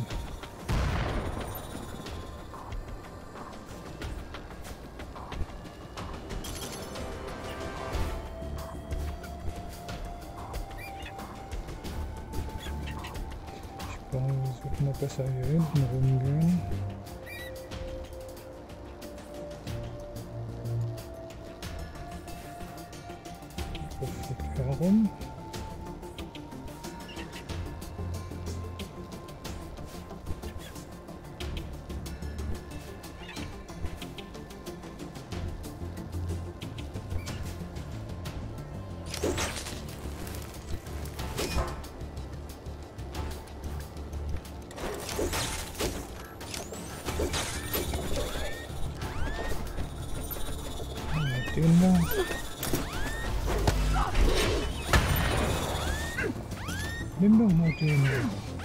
Ich glaube, es wird immer besser hier hinten rumgehen. Wo fliegt er rum? Den da. Nimm doch mal den da.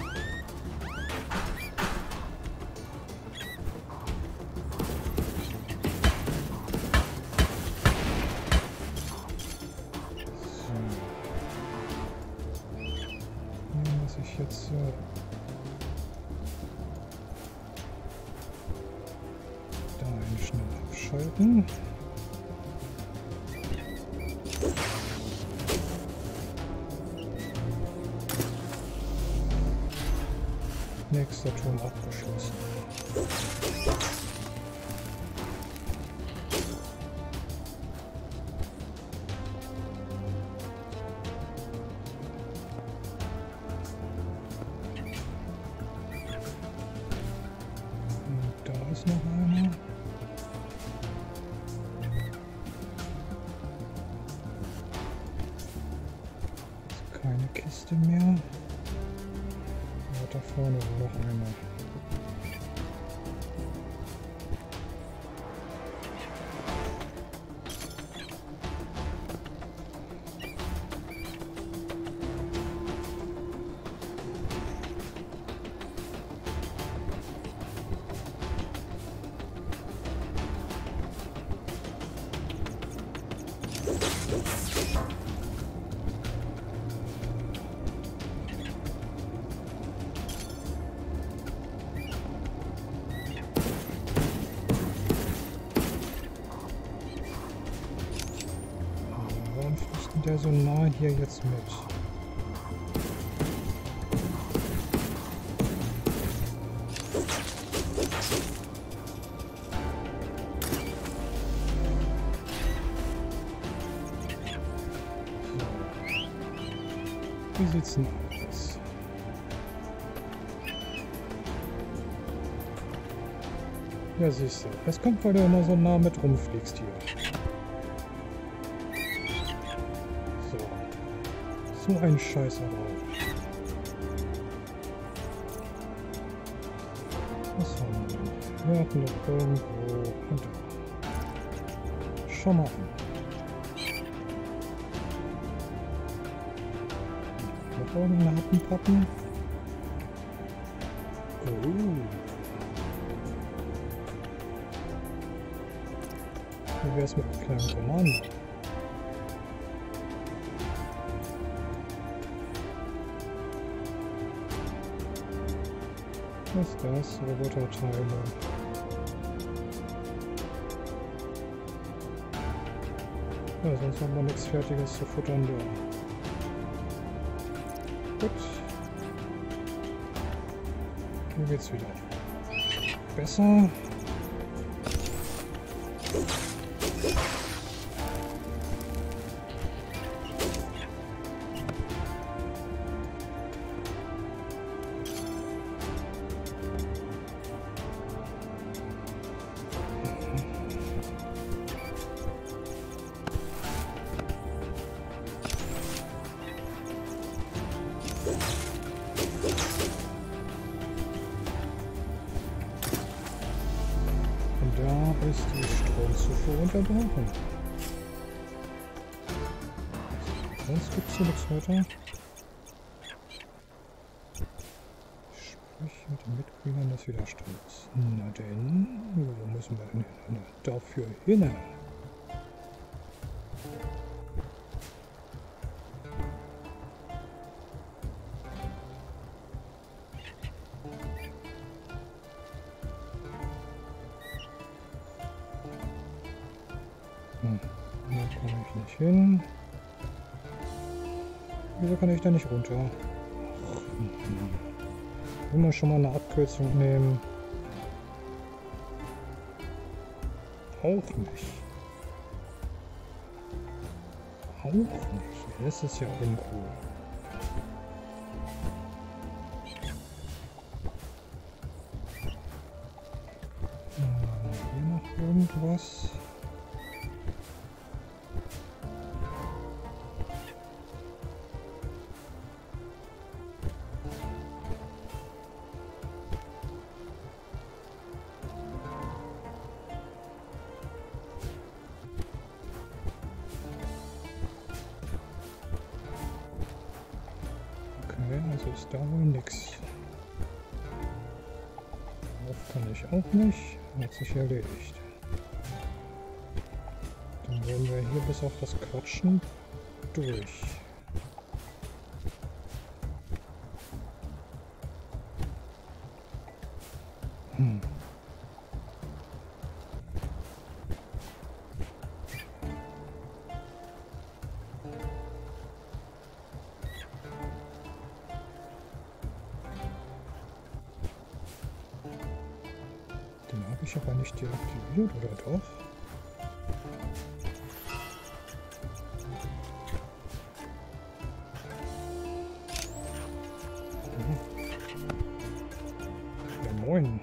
So. Hier muss ich jetzt da einen schnell abschalten. Nächster Turm abgeschlossen. Und da ist noch einer. Ist keine Kiste mehr. Da vorne noch einer. Warum fliegt denn der so nah hier jetzt mit? Wie sieht's denn aus? Ja, siehst du. Es kommt, weil du immer so nah mit rumfliegst hier. So ein Scheiß aber. Was haben wir denn? Wir hatten doch irgendwo. Und schau mal an. Noch irgendeine Happenpappen? Oh. Wie wär's mit einem kleinen Roman? Was ist das? Roboterteile. Ja, sonst haben wir nichts Fertiges zu futtern da. Gut. Hier geht's wieder. Besser. Da ist die Stromzufuhr unterbrochen. Sonst gibt es hier nichts weiter. Sprich mit den Mitgliedern des Widerstands. Na denn, wo müssen wir denn hin? Dafür hin. Kann ich nicht hin. Wieso kann ich da nicht runter? Immer schon mal eine Abkürzung nehmen. Auch nicht. Auch nicht. Das ist ja uncool. Hier noch irgendwas. Also ist da wohl nix. Auf kann ich auch nicht. Hat sich erledigt. Dann werden wir hier bis auf das Quatschen durch. Den habe ich aber nicht deaktiviert, oder doch? Ja, moin.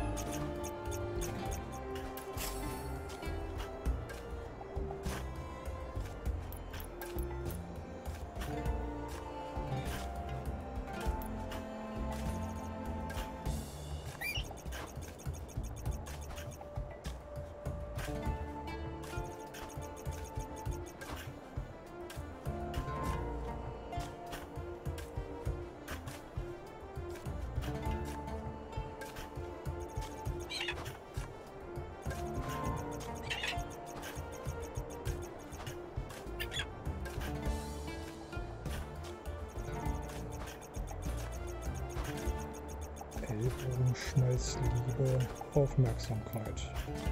Ellbogenschmalzliebe Aufmerksamkeit.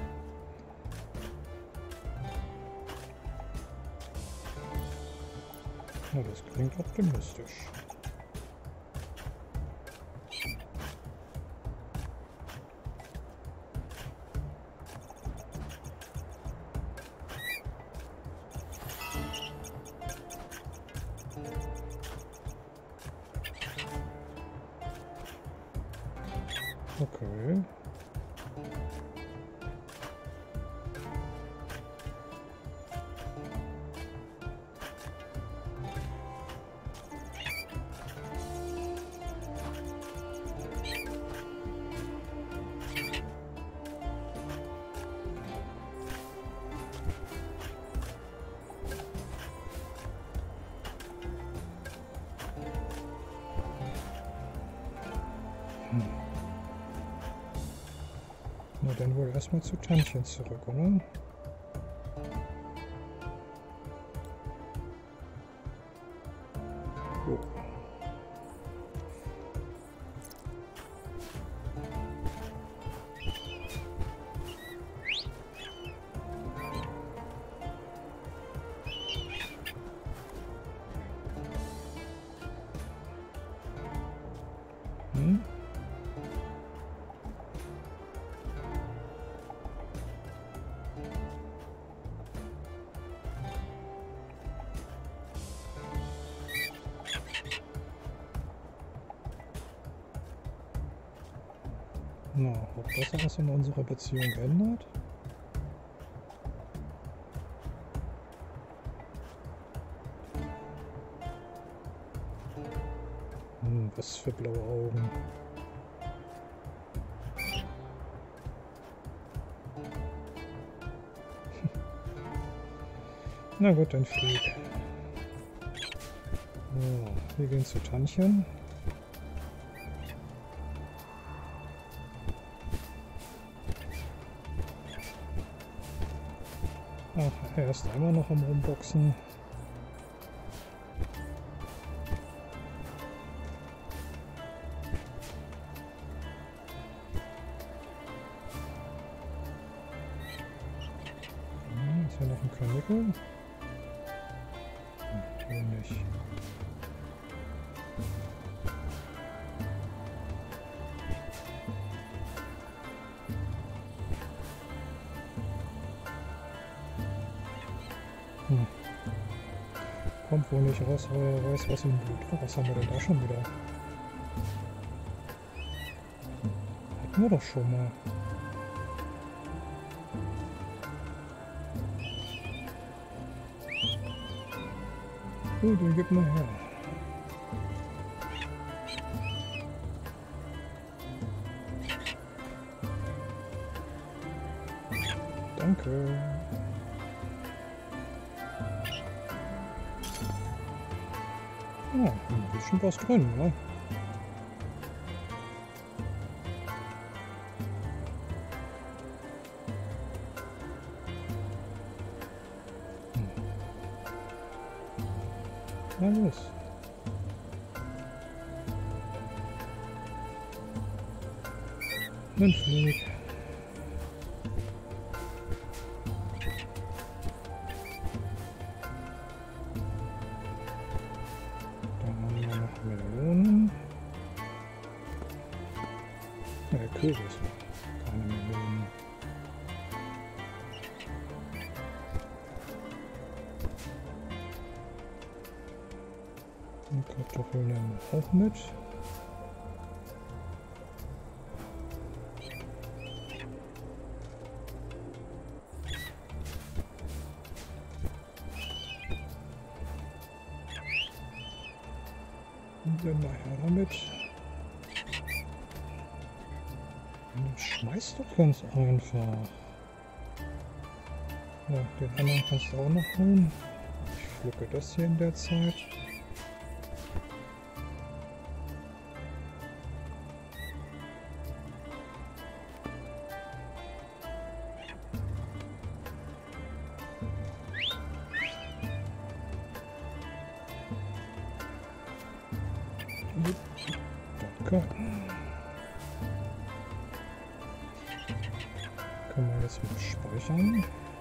Na, das klingt optimistisch. Okay. Na dann wohl erstmal zu Tantchen zurück, oder? Oh. Hm? Na, ob das was in unserer Beziehung ändert? Was für blaue Augen. Na gut, dann flieg. So, wir gehen zu Tantchen. Ach, er ist immer noch am Rumboxen. Ist hier noch ein Karnickel? nicht. Kommt wohl nicht raus, aber er weiß, was ihm tut. Oh, was haben wir denn da schon wieder? Hatten wir doch schon mal. Oh, den gib mal her. Danke. Ja, ein bisschen was drin, ne? Na los. Ein Flug. Dann haben wir noch Melonen. Kürbisse. Keine Melonen. Und Kartoffeln nehmen wir auch mit. Und dann nachher damit. Und das schmeißt doch ganz einfach. Ja, den anderen kannst du auch noch holen. Ich pflücke das hier in der Zeit. Danke. Können wir jetzt mal speichern.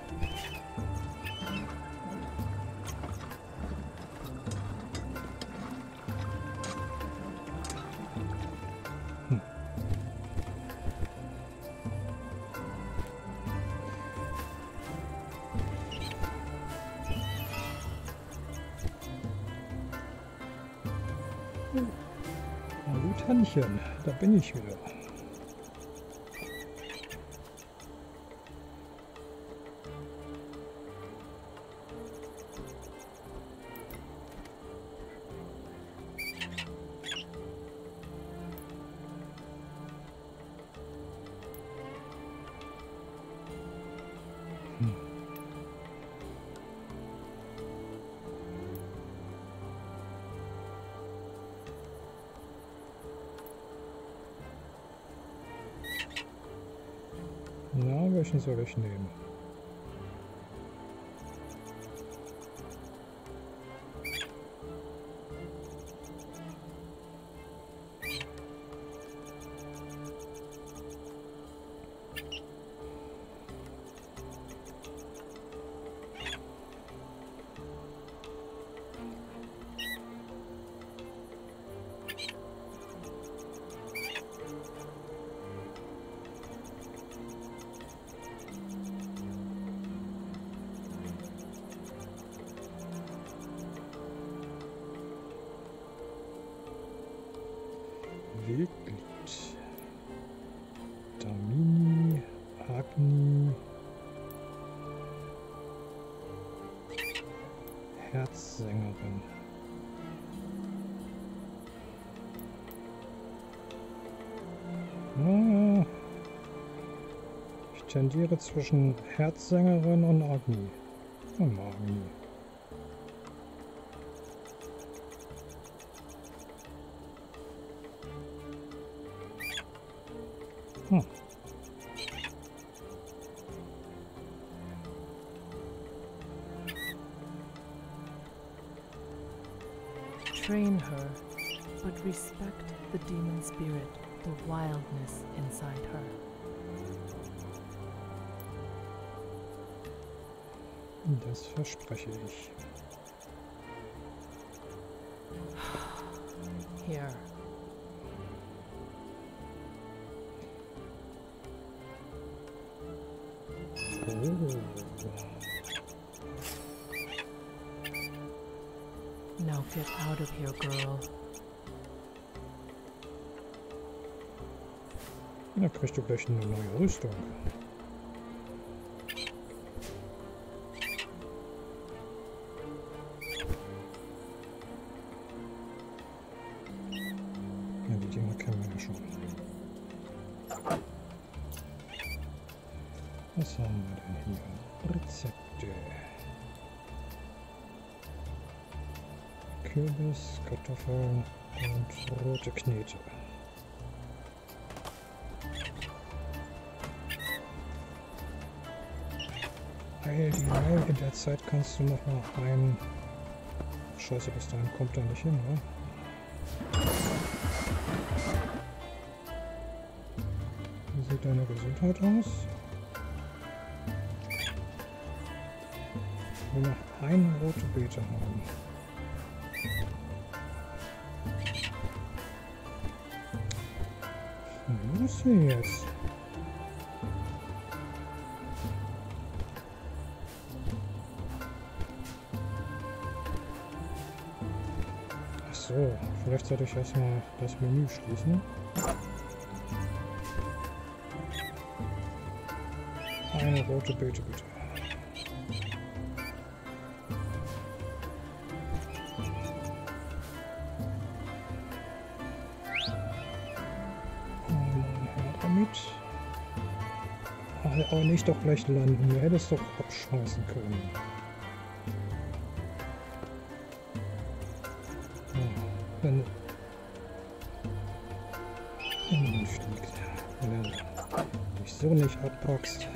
Hallo Tantchen, da bin ich wieder. Na, welchen soll ich nehmen? Wildlied. Damini, Agni, Herzsängerin. Ah, ich tendiere zwischen Herzsängerin und Agni. Und Agni. Train her, but respect the demon spirit, the wildness inside her. Das verspreche ich. Oh. Now get out of here, girl. Da kriegst du gleich eine neue Rüstung. Ja, die Dinger kennen wir ja schon. Was haben wir denn hier? Rezepte. Kürbis, Kartoffeln und rote Knete. Heil die Heil, in der Zeit kannst du noch mal ein... Scheiße, bis dahin kommt er nicht hin, ne? Wie sieht deine Gesundheit aus? Ich will noch eine rote Beete haben. Was ist denn jetzt? So, vielleicht sollte ich erstmal das Menü schließen. Eine rote Beete bitte. Her damit. Ach, aber nicht doch gleich landen. Du hättest doch abschmeißen können. Wenn man fliegt, wenn du dich so nicht abpackst.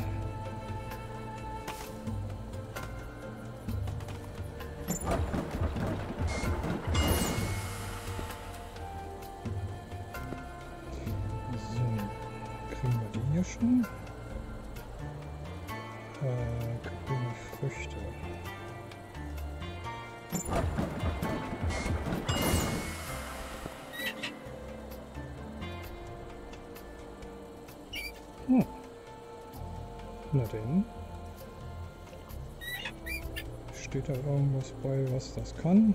So, kriegen wir die hier schon? Grüne Früchte. Hm. Na denn. Steht da irgendwas bei, was das kann?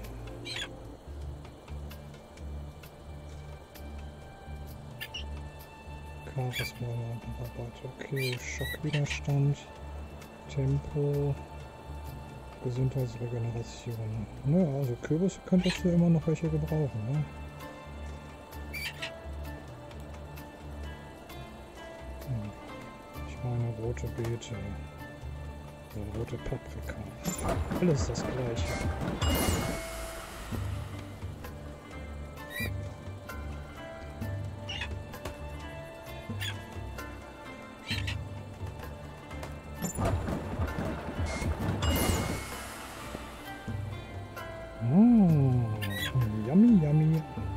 Charisma-Rabatt, okay, Schockwiderstand, Tempo, Gesundheitsregeneration. Naja, also Kürbisse könntest du immer noch welche gebrauchen, ne? Ich meine rote Beete, rote Paprika, alles das gleiche. Yummy, yummy.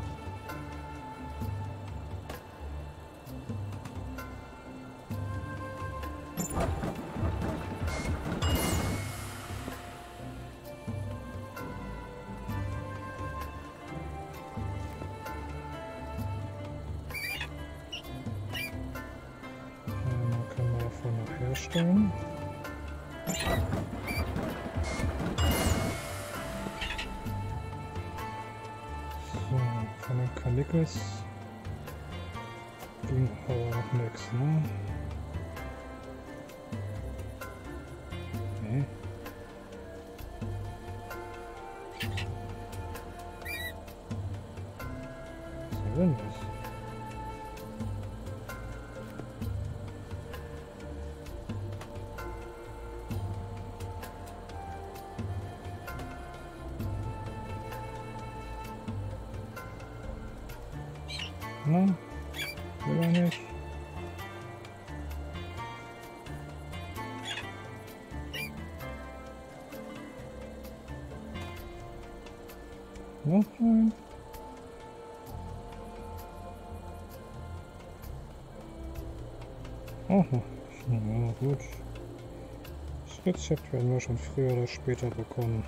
Können wir davon noch herstellen. Von den Kanickel ging aber noch nichts, ne? Nee. Was soll denn das? Na, will er nicht. Noch ein. Aha, ja gut. Das Rezept werden wir schon früher oder später bekommen.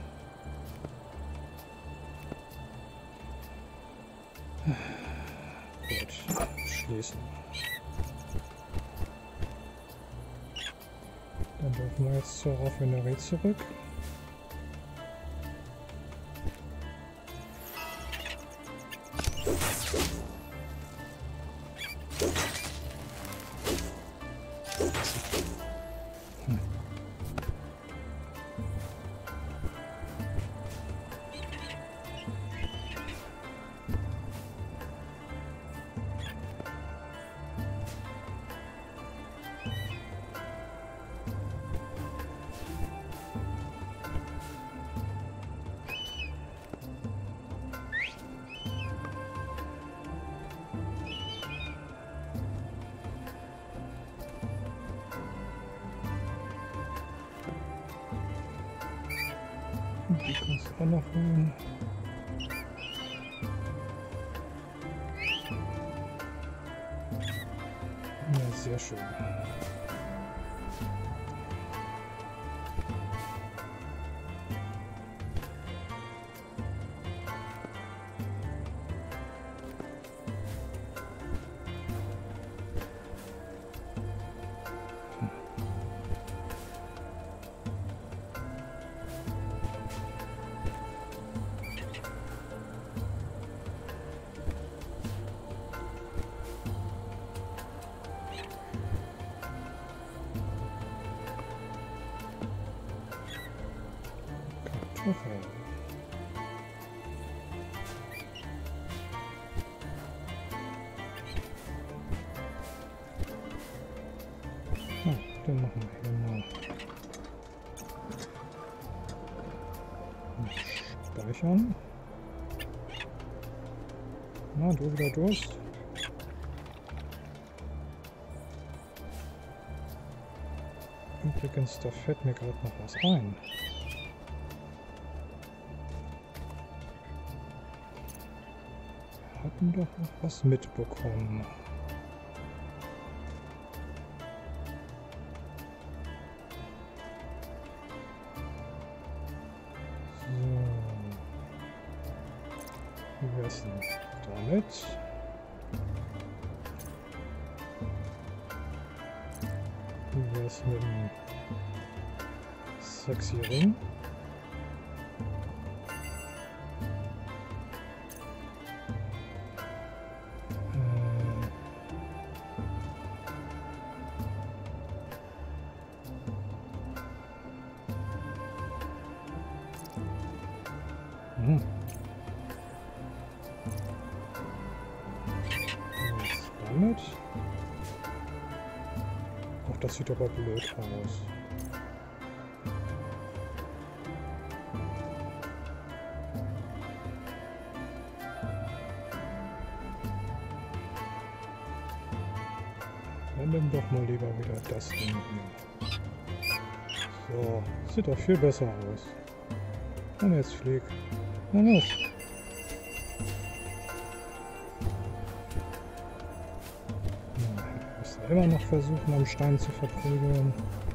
Gut, schließen. Dann dürfen wir jetzt zur Raffinerie zurück. Die kannst du auch noch holen. Ja, sehr schön. Kartoffel. Den machen wir hier mal. Speichern. Na, du wieder Durst? Übrigens, da fällt mir gerade noch was ein. Wir hatten doch noch was mitbekommen. Wie wär's denn damit? Wie wär's mit dem sexy Ring? Damit? Ach, das sieht aber blöd aus. Dann nimm doch mal lieber wieder das Ding hier. So, sieht doch viel besser aus. Und jetzt flieg. Na los. Immer noch versuchen, am Stein zu verprügeln.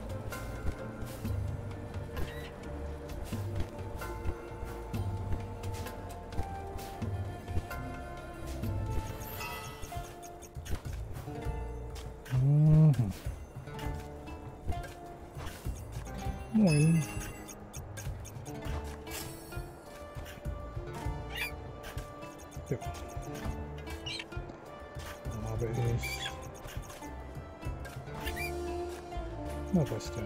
Moin. Ja. Habe ich. Na, was denn?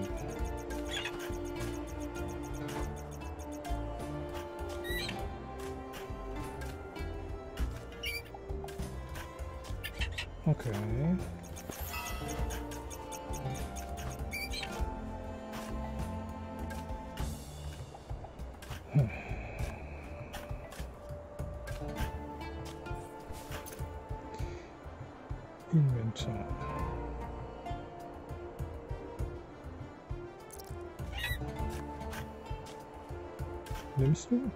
Okay. Inventar. Nimmst du?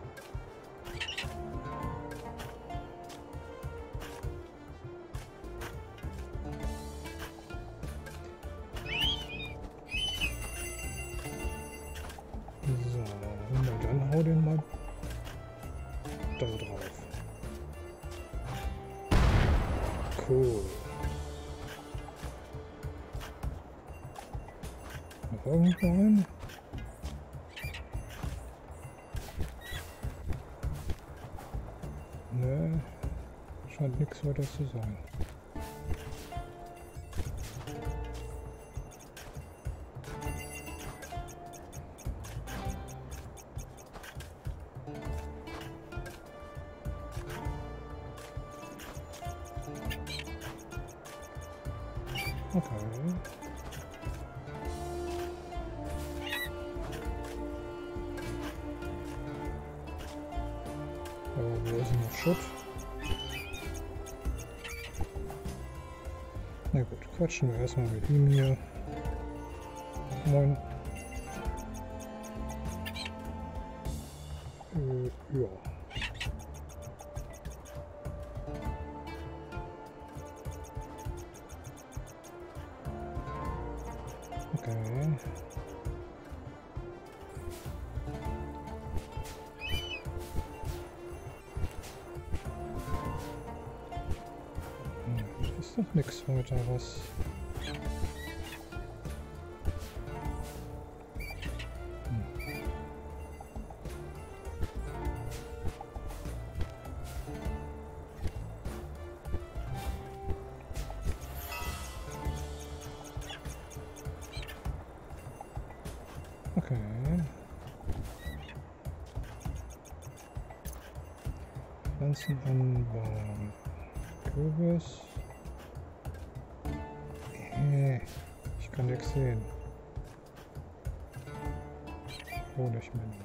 So, und dann hau den mal da drauf. Cool. noch irgendwo ein? Ne, scheint nichts weiter zu sein. Okay. Aber wo ist noch Schutt? Na gut, quatschen wir erstmal mit ihm hier. Moin. Ja. Okay. Ist doch nichts weiter, was. Okay. Pflanzen anbauen. Kürbis. Ich kann nichts sehen. Honigmelone.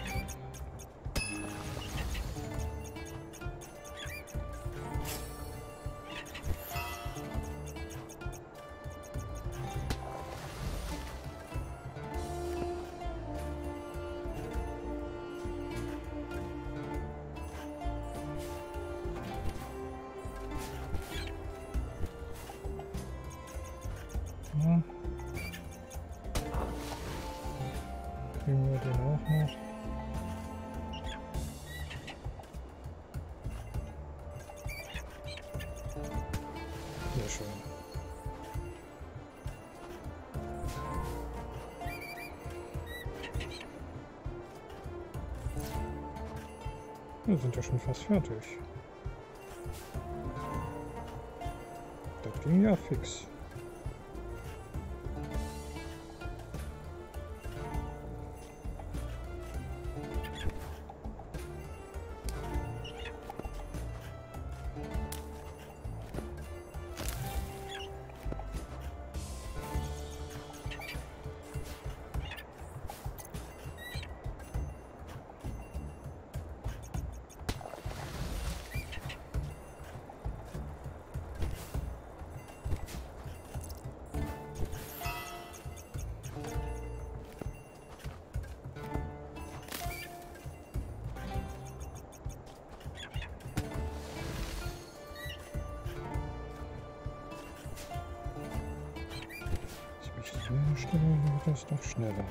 Ja. Kriegen wir den auch noch? Sehr schön. Wir sind ja schon fast fertig. Das ging ja fix. Stelle wird das doch schneller.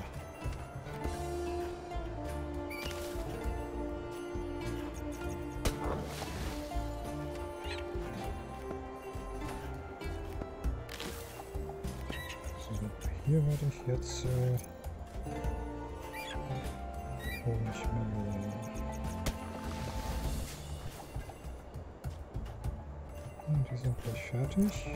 So, hier werde ich jetzt Honigmelone. Und die sind gleich fertig.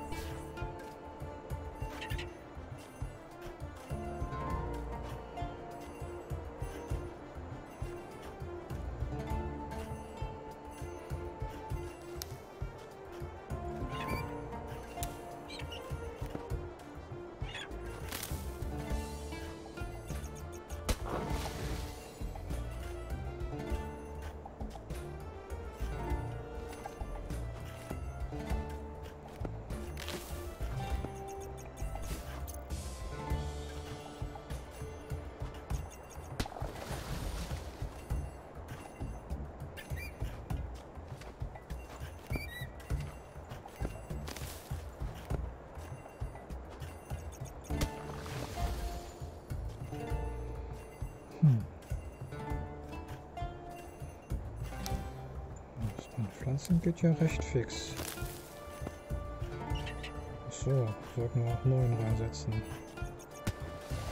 Pflanzen geht ja recht fix. So, sollten wir auch 9 reinsetzen.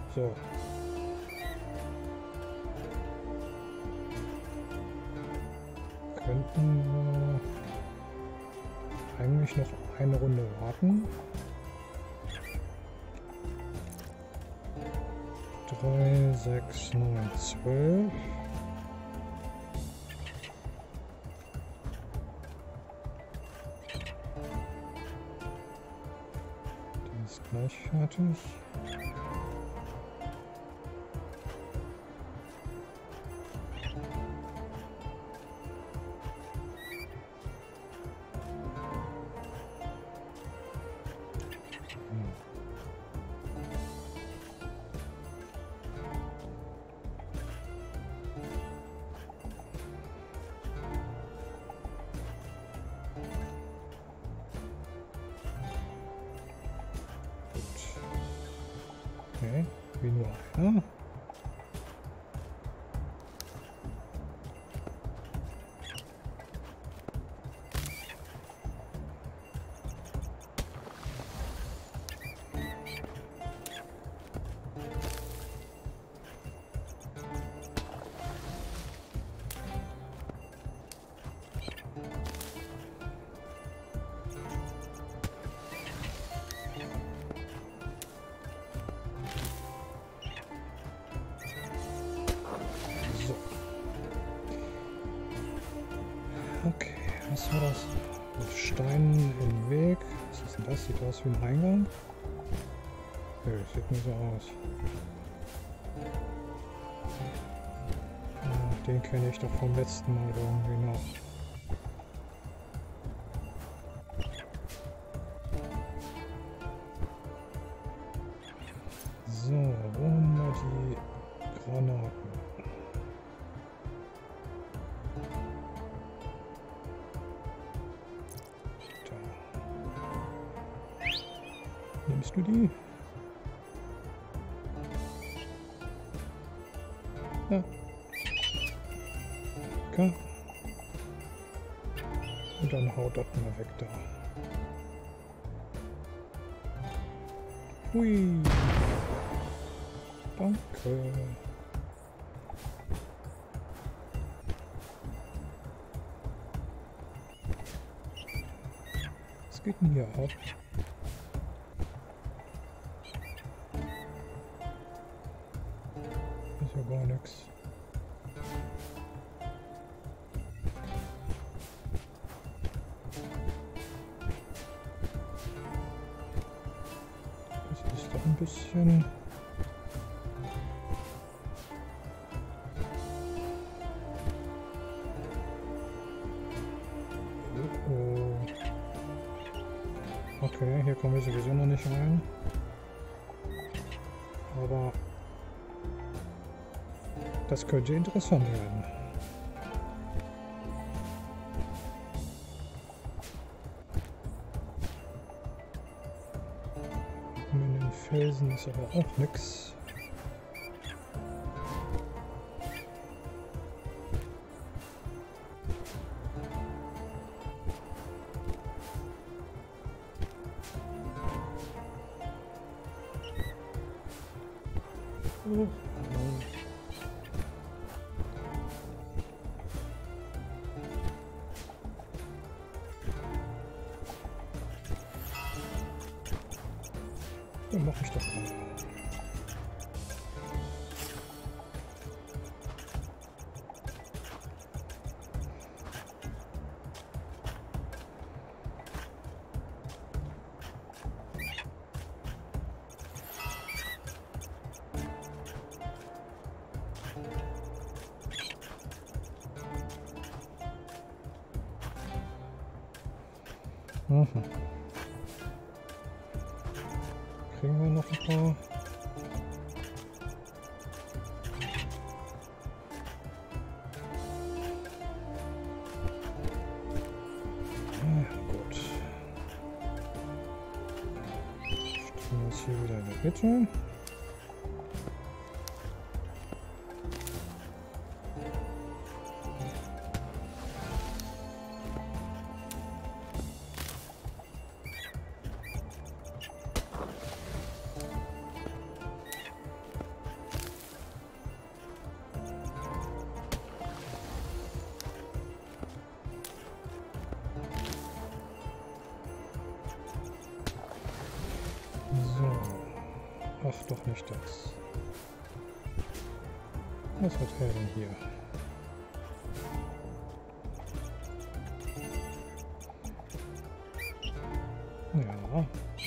So. Könnten wir eigentlich noch eine Runde warten. 3, 6, 9, 12. Der ist gleich fertig. Okay, wie nur einer. So. Okay, was war das? Mit Steinen im Weg. Was ist denn das? Sieht aus wie ein Eingang? Nö, sieht nur so aus. Ah, den kenne ich doch vom letzten Mal irgendwie noch. So, wo haben wir die Granaten? Da. Nimmst du die? Ja. Okay. Und dann haut das mal weg da. Hui. Danke. Was geht denn hier ab? Ist ja gar nichts. Das ist doch ein bisschen... Okay, hier kommen wir sowieso noch nicht rein. Aber das könnte interessant werden. In den Felsen ist aber auch nichts. Oh. Dann mach ich doch mal. Mhm. Kriegen wir noch ein paar? Ja, gut. Stellen wir uns hier wieder in der Mitte. So. Ach, doch nicht das. Was hat er denn hier? Ja.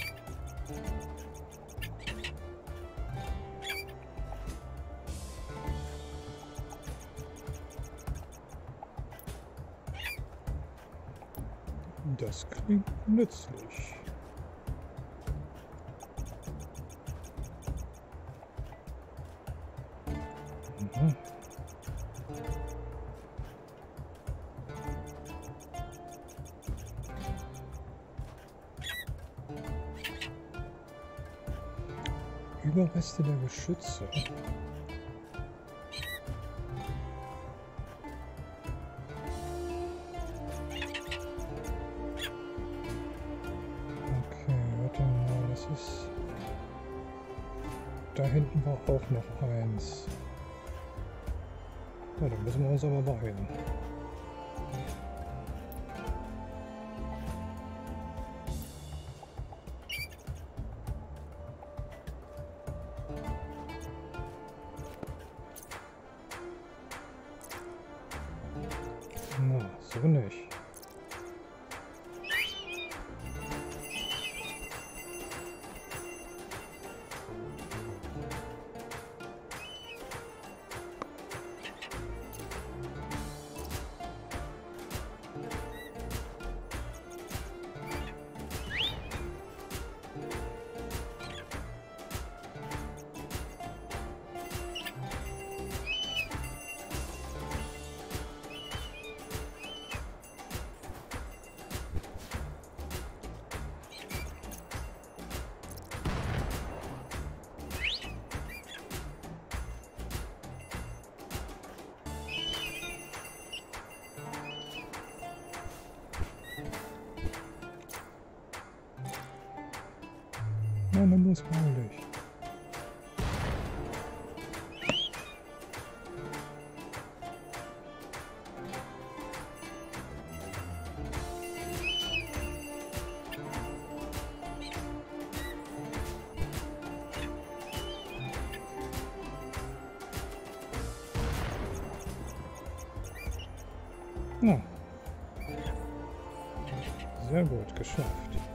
Das klingt nützlich. Mhm. Überreste der Geschütze. Okay, warte mal, das ist... Da hinten war auch noch eins. Ja, dann müssen wir uns aber beeilen. Na, so nicht. Nein, dann muss heilig. Na. Sehr gut, geschafft.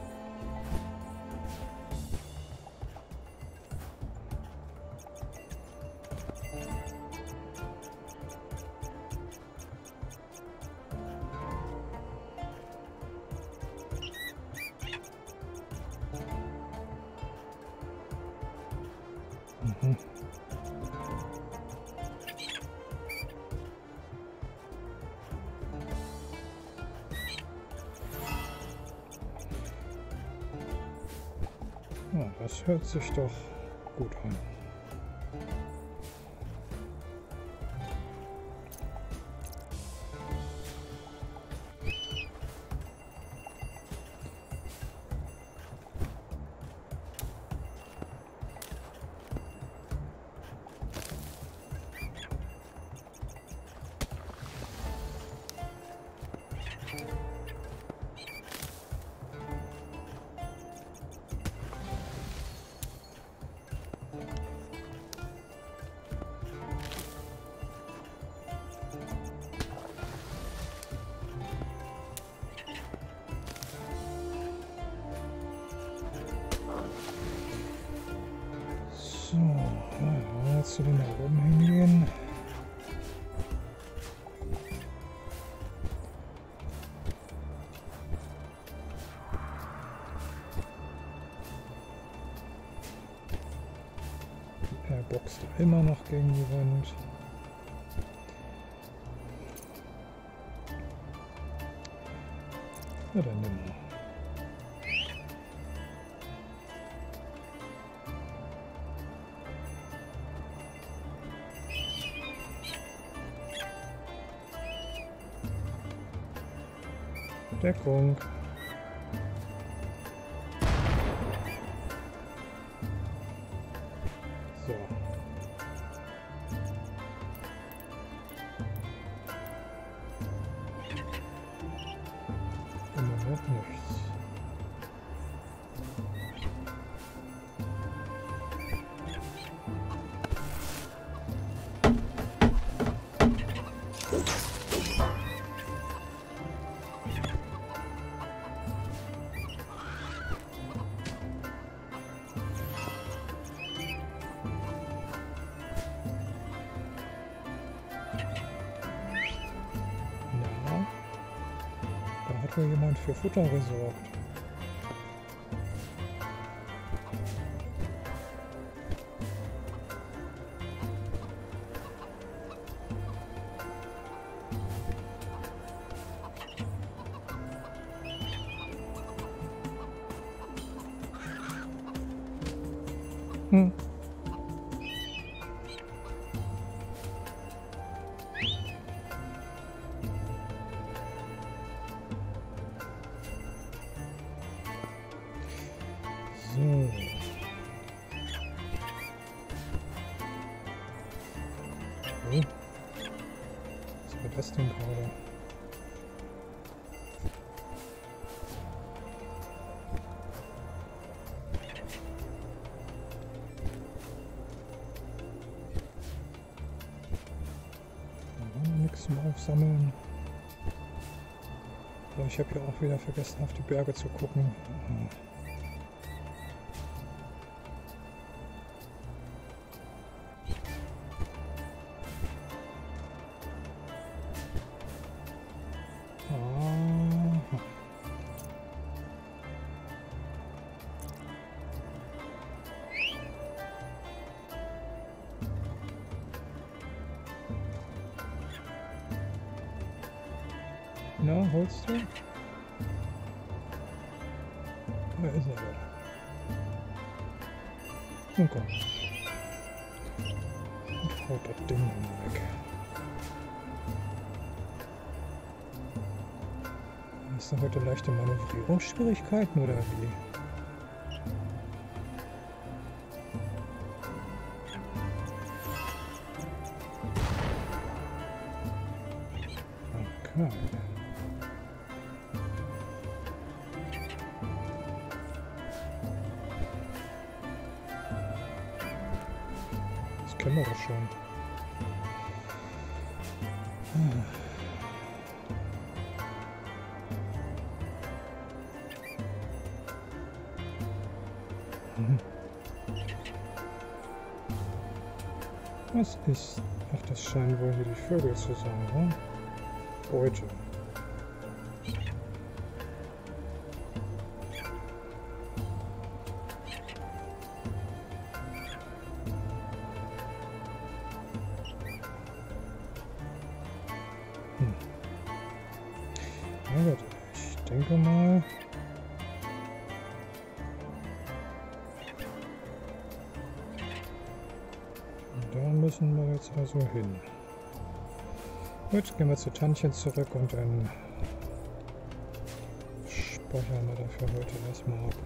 Mhm. Ja, das hört sich doch gut an. So, jetzt zu den da oben hingehen. Er boxt immer noch gegen die Wand. Ja, dann nimm mal. Deckung. So. Immer noch nichts. dafür jemand für Futter gesorgt. Hm. So. Oh. Was war das denn gerade? Zum Aufsammeln. Aber ich habe ja auch wieder vergessen, auf die Berge zu gucken. Aha. Na, holst du? Da ist er aber. Nun komm. Und haut das Ding mal weg. Hast du heute leichte Manövrierungsschwierigkeiten oder wie? Okay. Kennen wir das schon. Was ist? Ach, das scheinen wohl hier die Vögel zu sein, oder? Beute. Na gut, ich denke mal. Da müssen wir jetzt also hin. Gut, gehen wir zu Tantchen zurück und dann speichern wir dafür heute erstmal ab.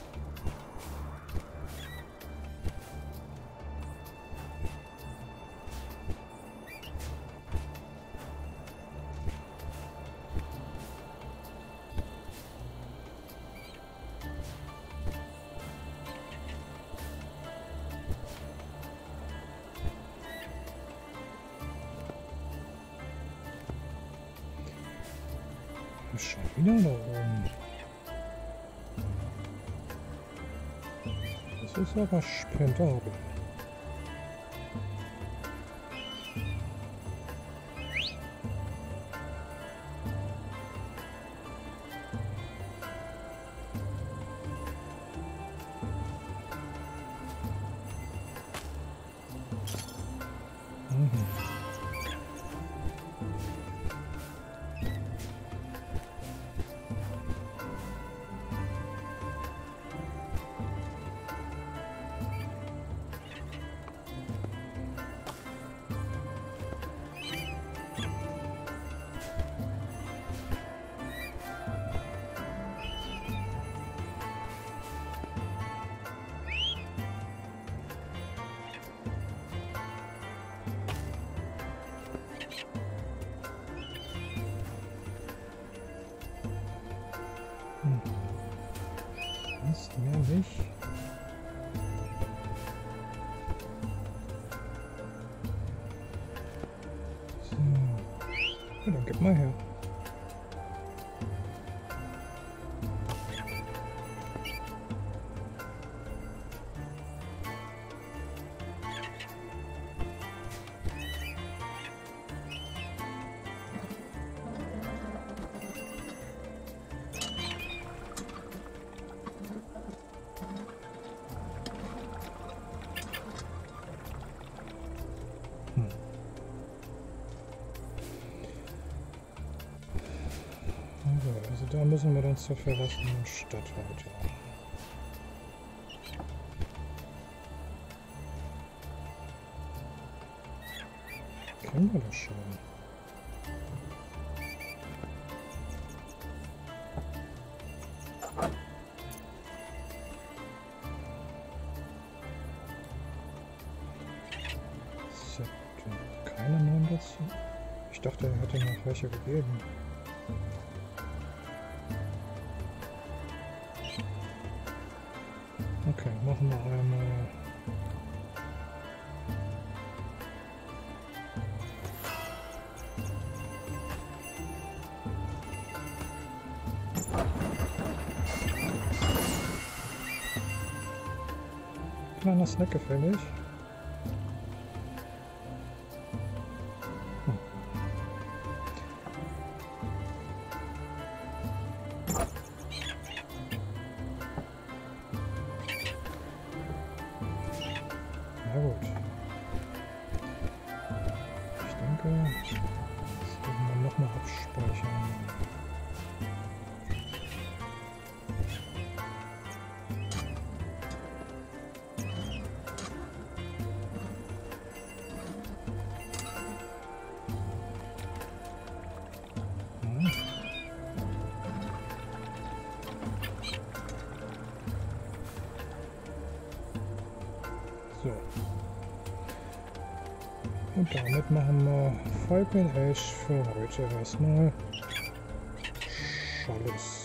Schon wieder da oben. Das ist aber sprentabel. Ist mehr nicht. So. Ja, dann gib mal her. müssen wir dann zur verlassenen Stadt weiter. Kennen wir das schon? Keine neuen dazu? Ich dachte, er hätte noch welche gegeben. Okay, machen wir einmal. Kleiner Snack gefällig. Na gut. Ich denke, das werden wir nochmal abspeichern. So. Und damit machen wir Falcon Ash für heute erstmal Schluss.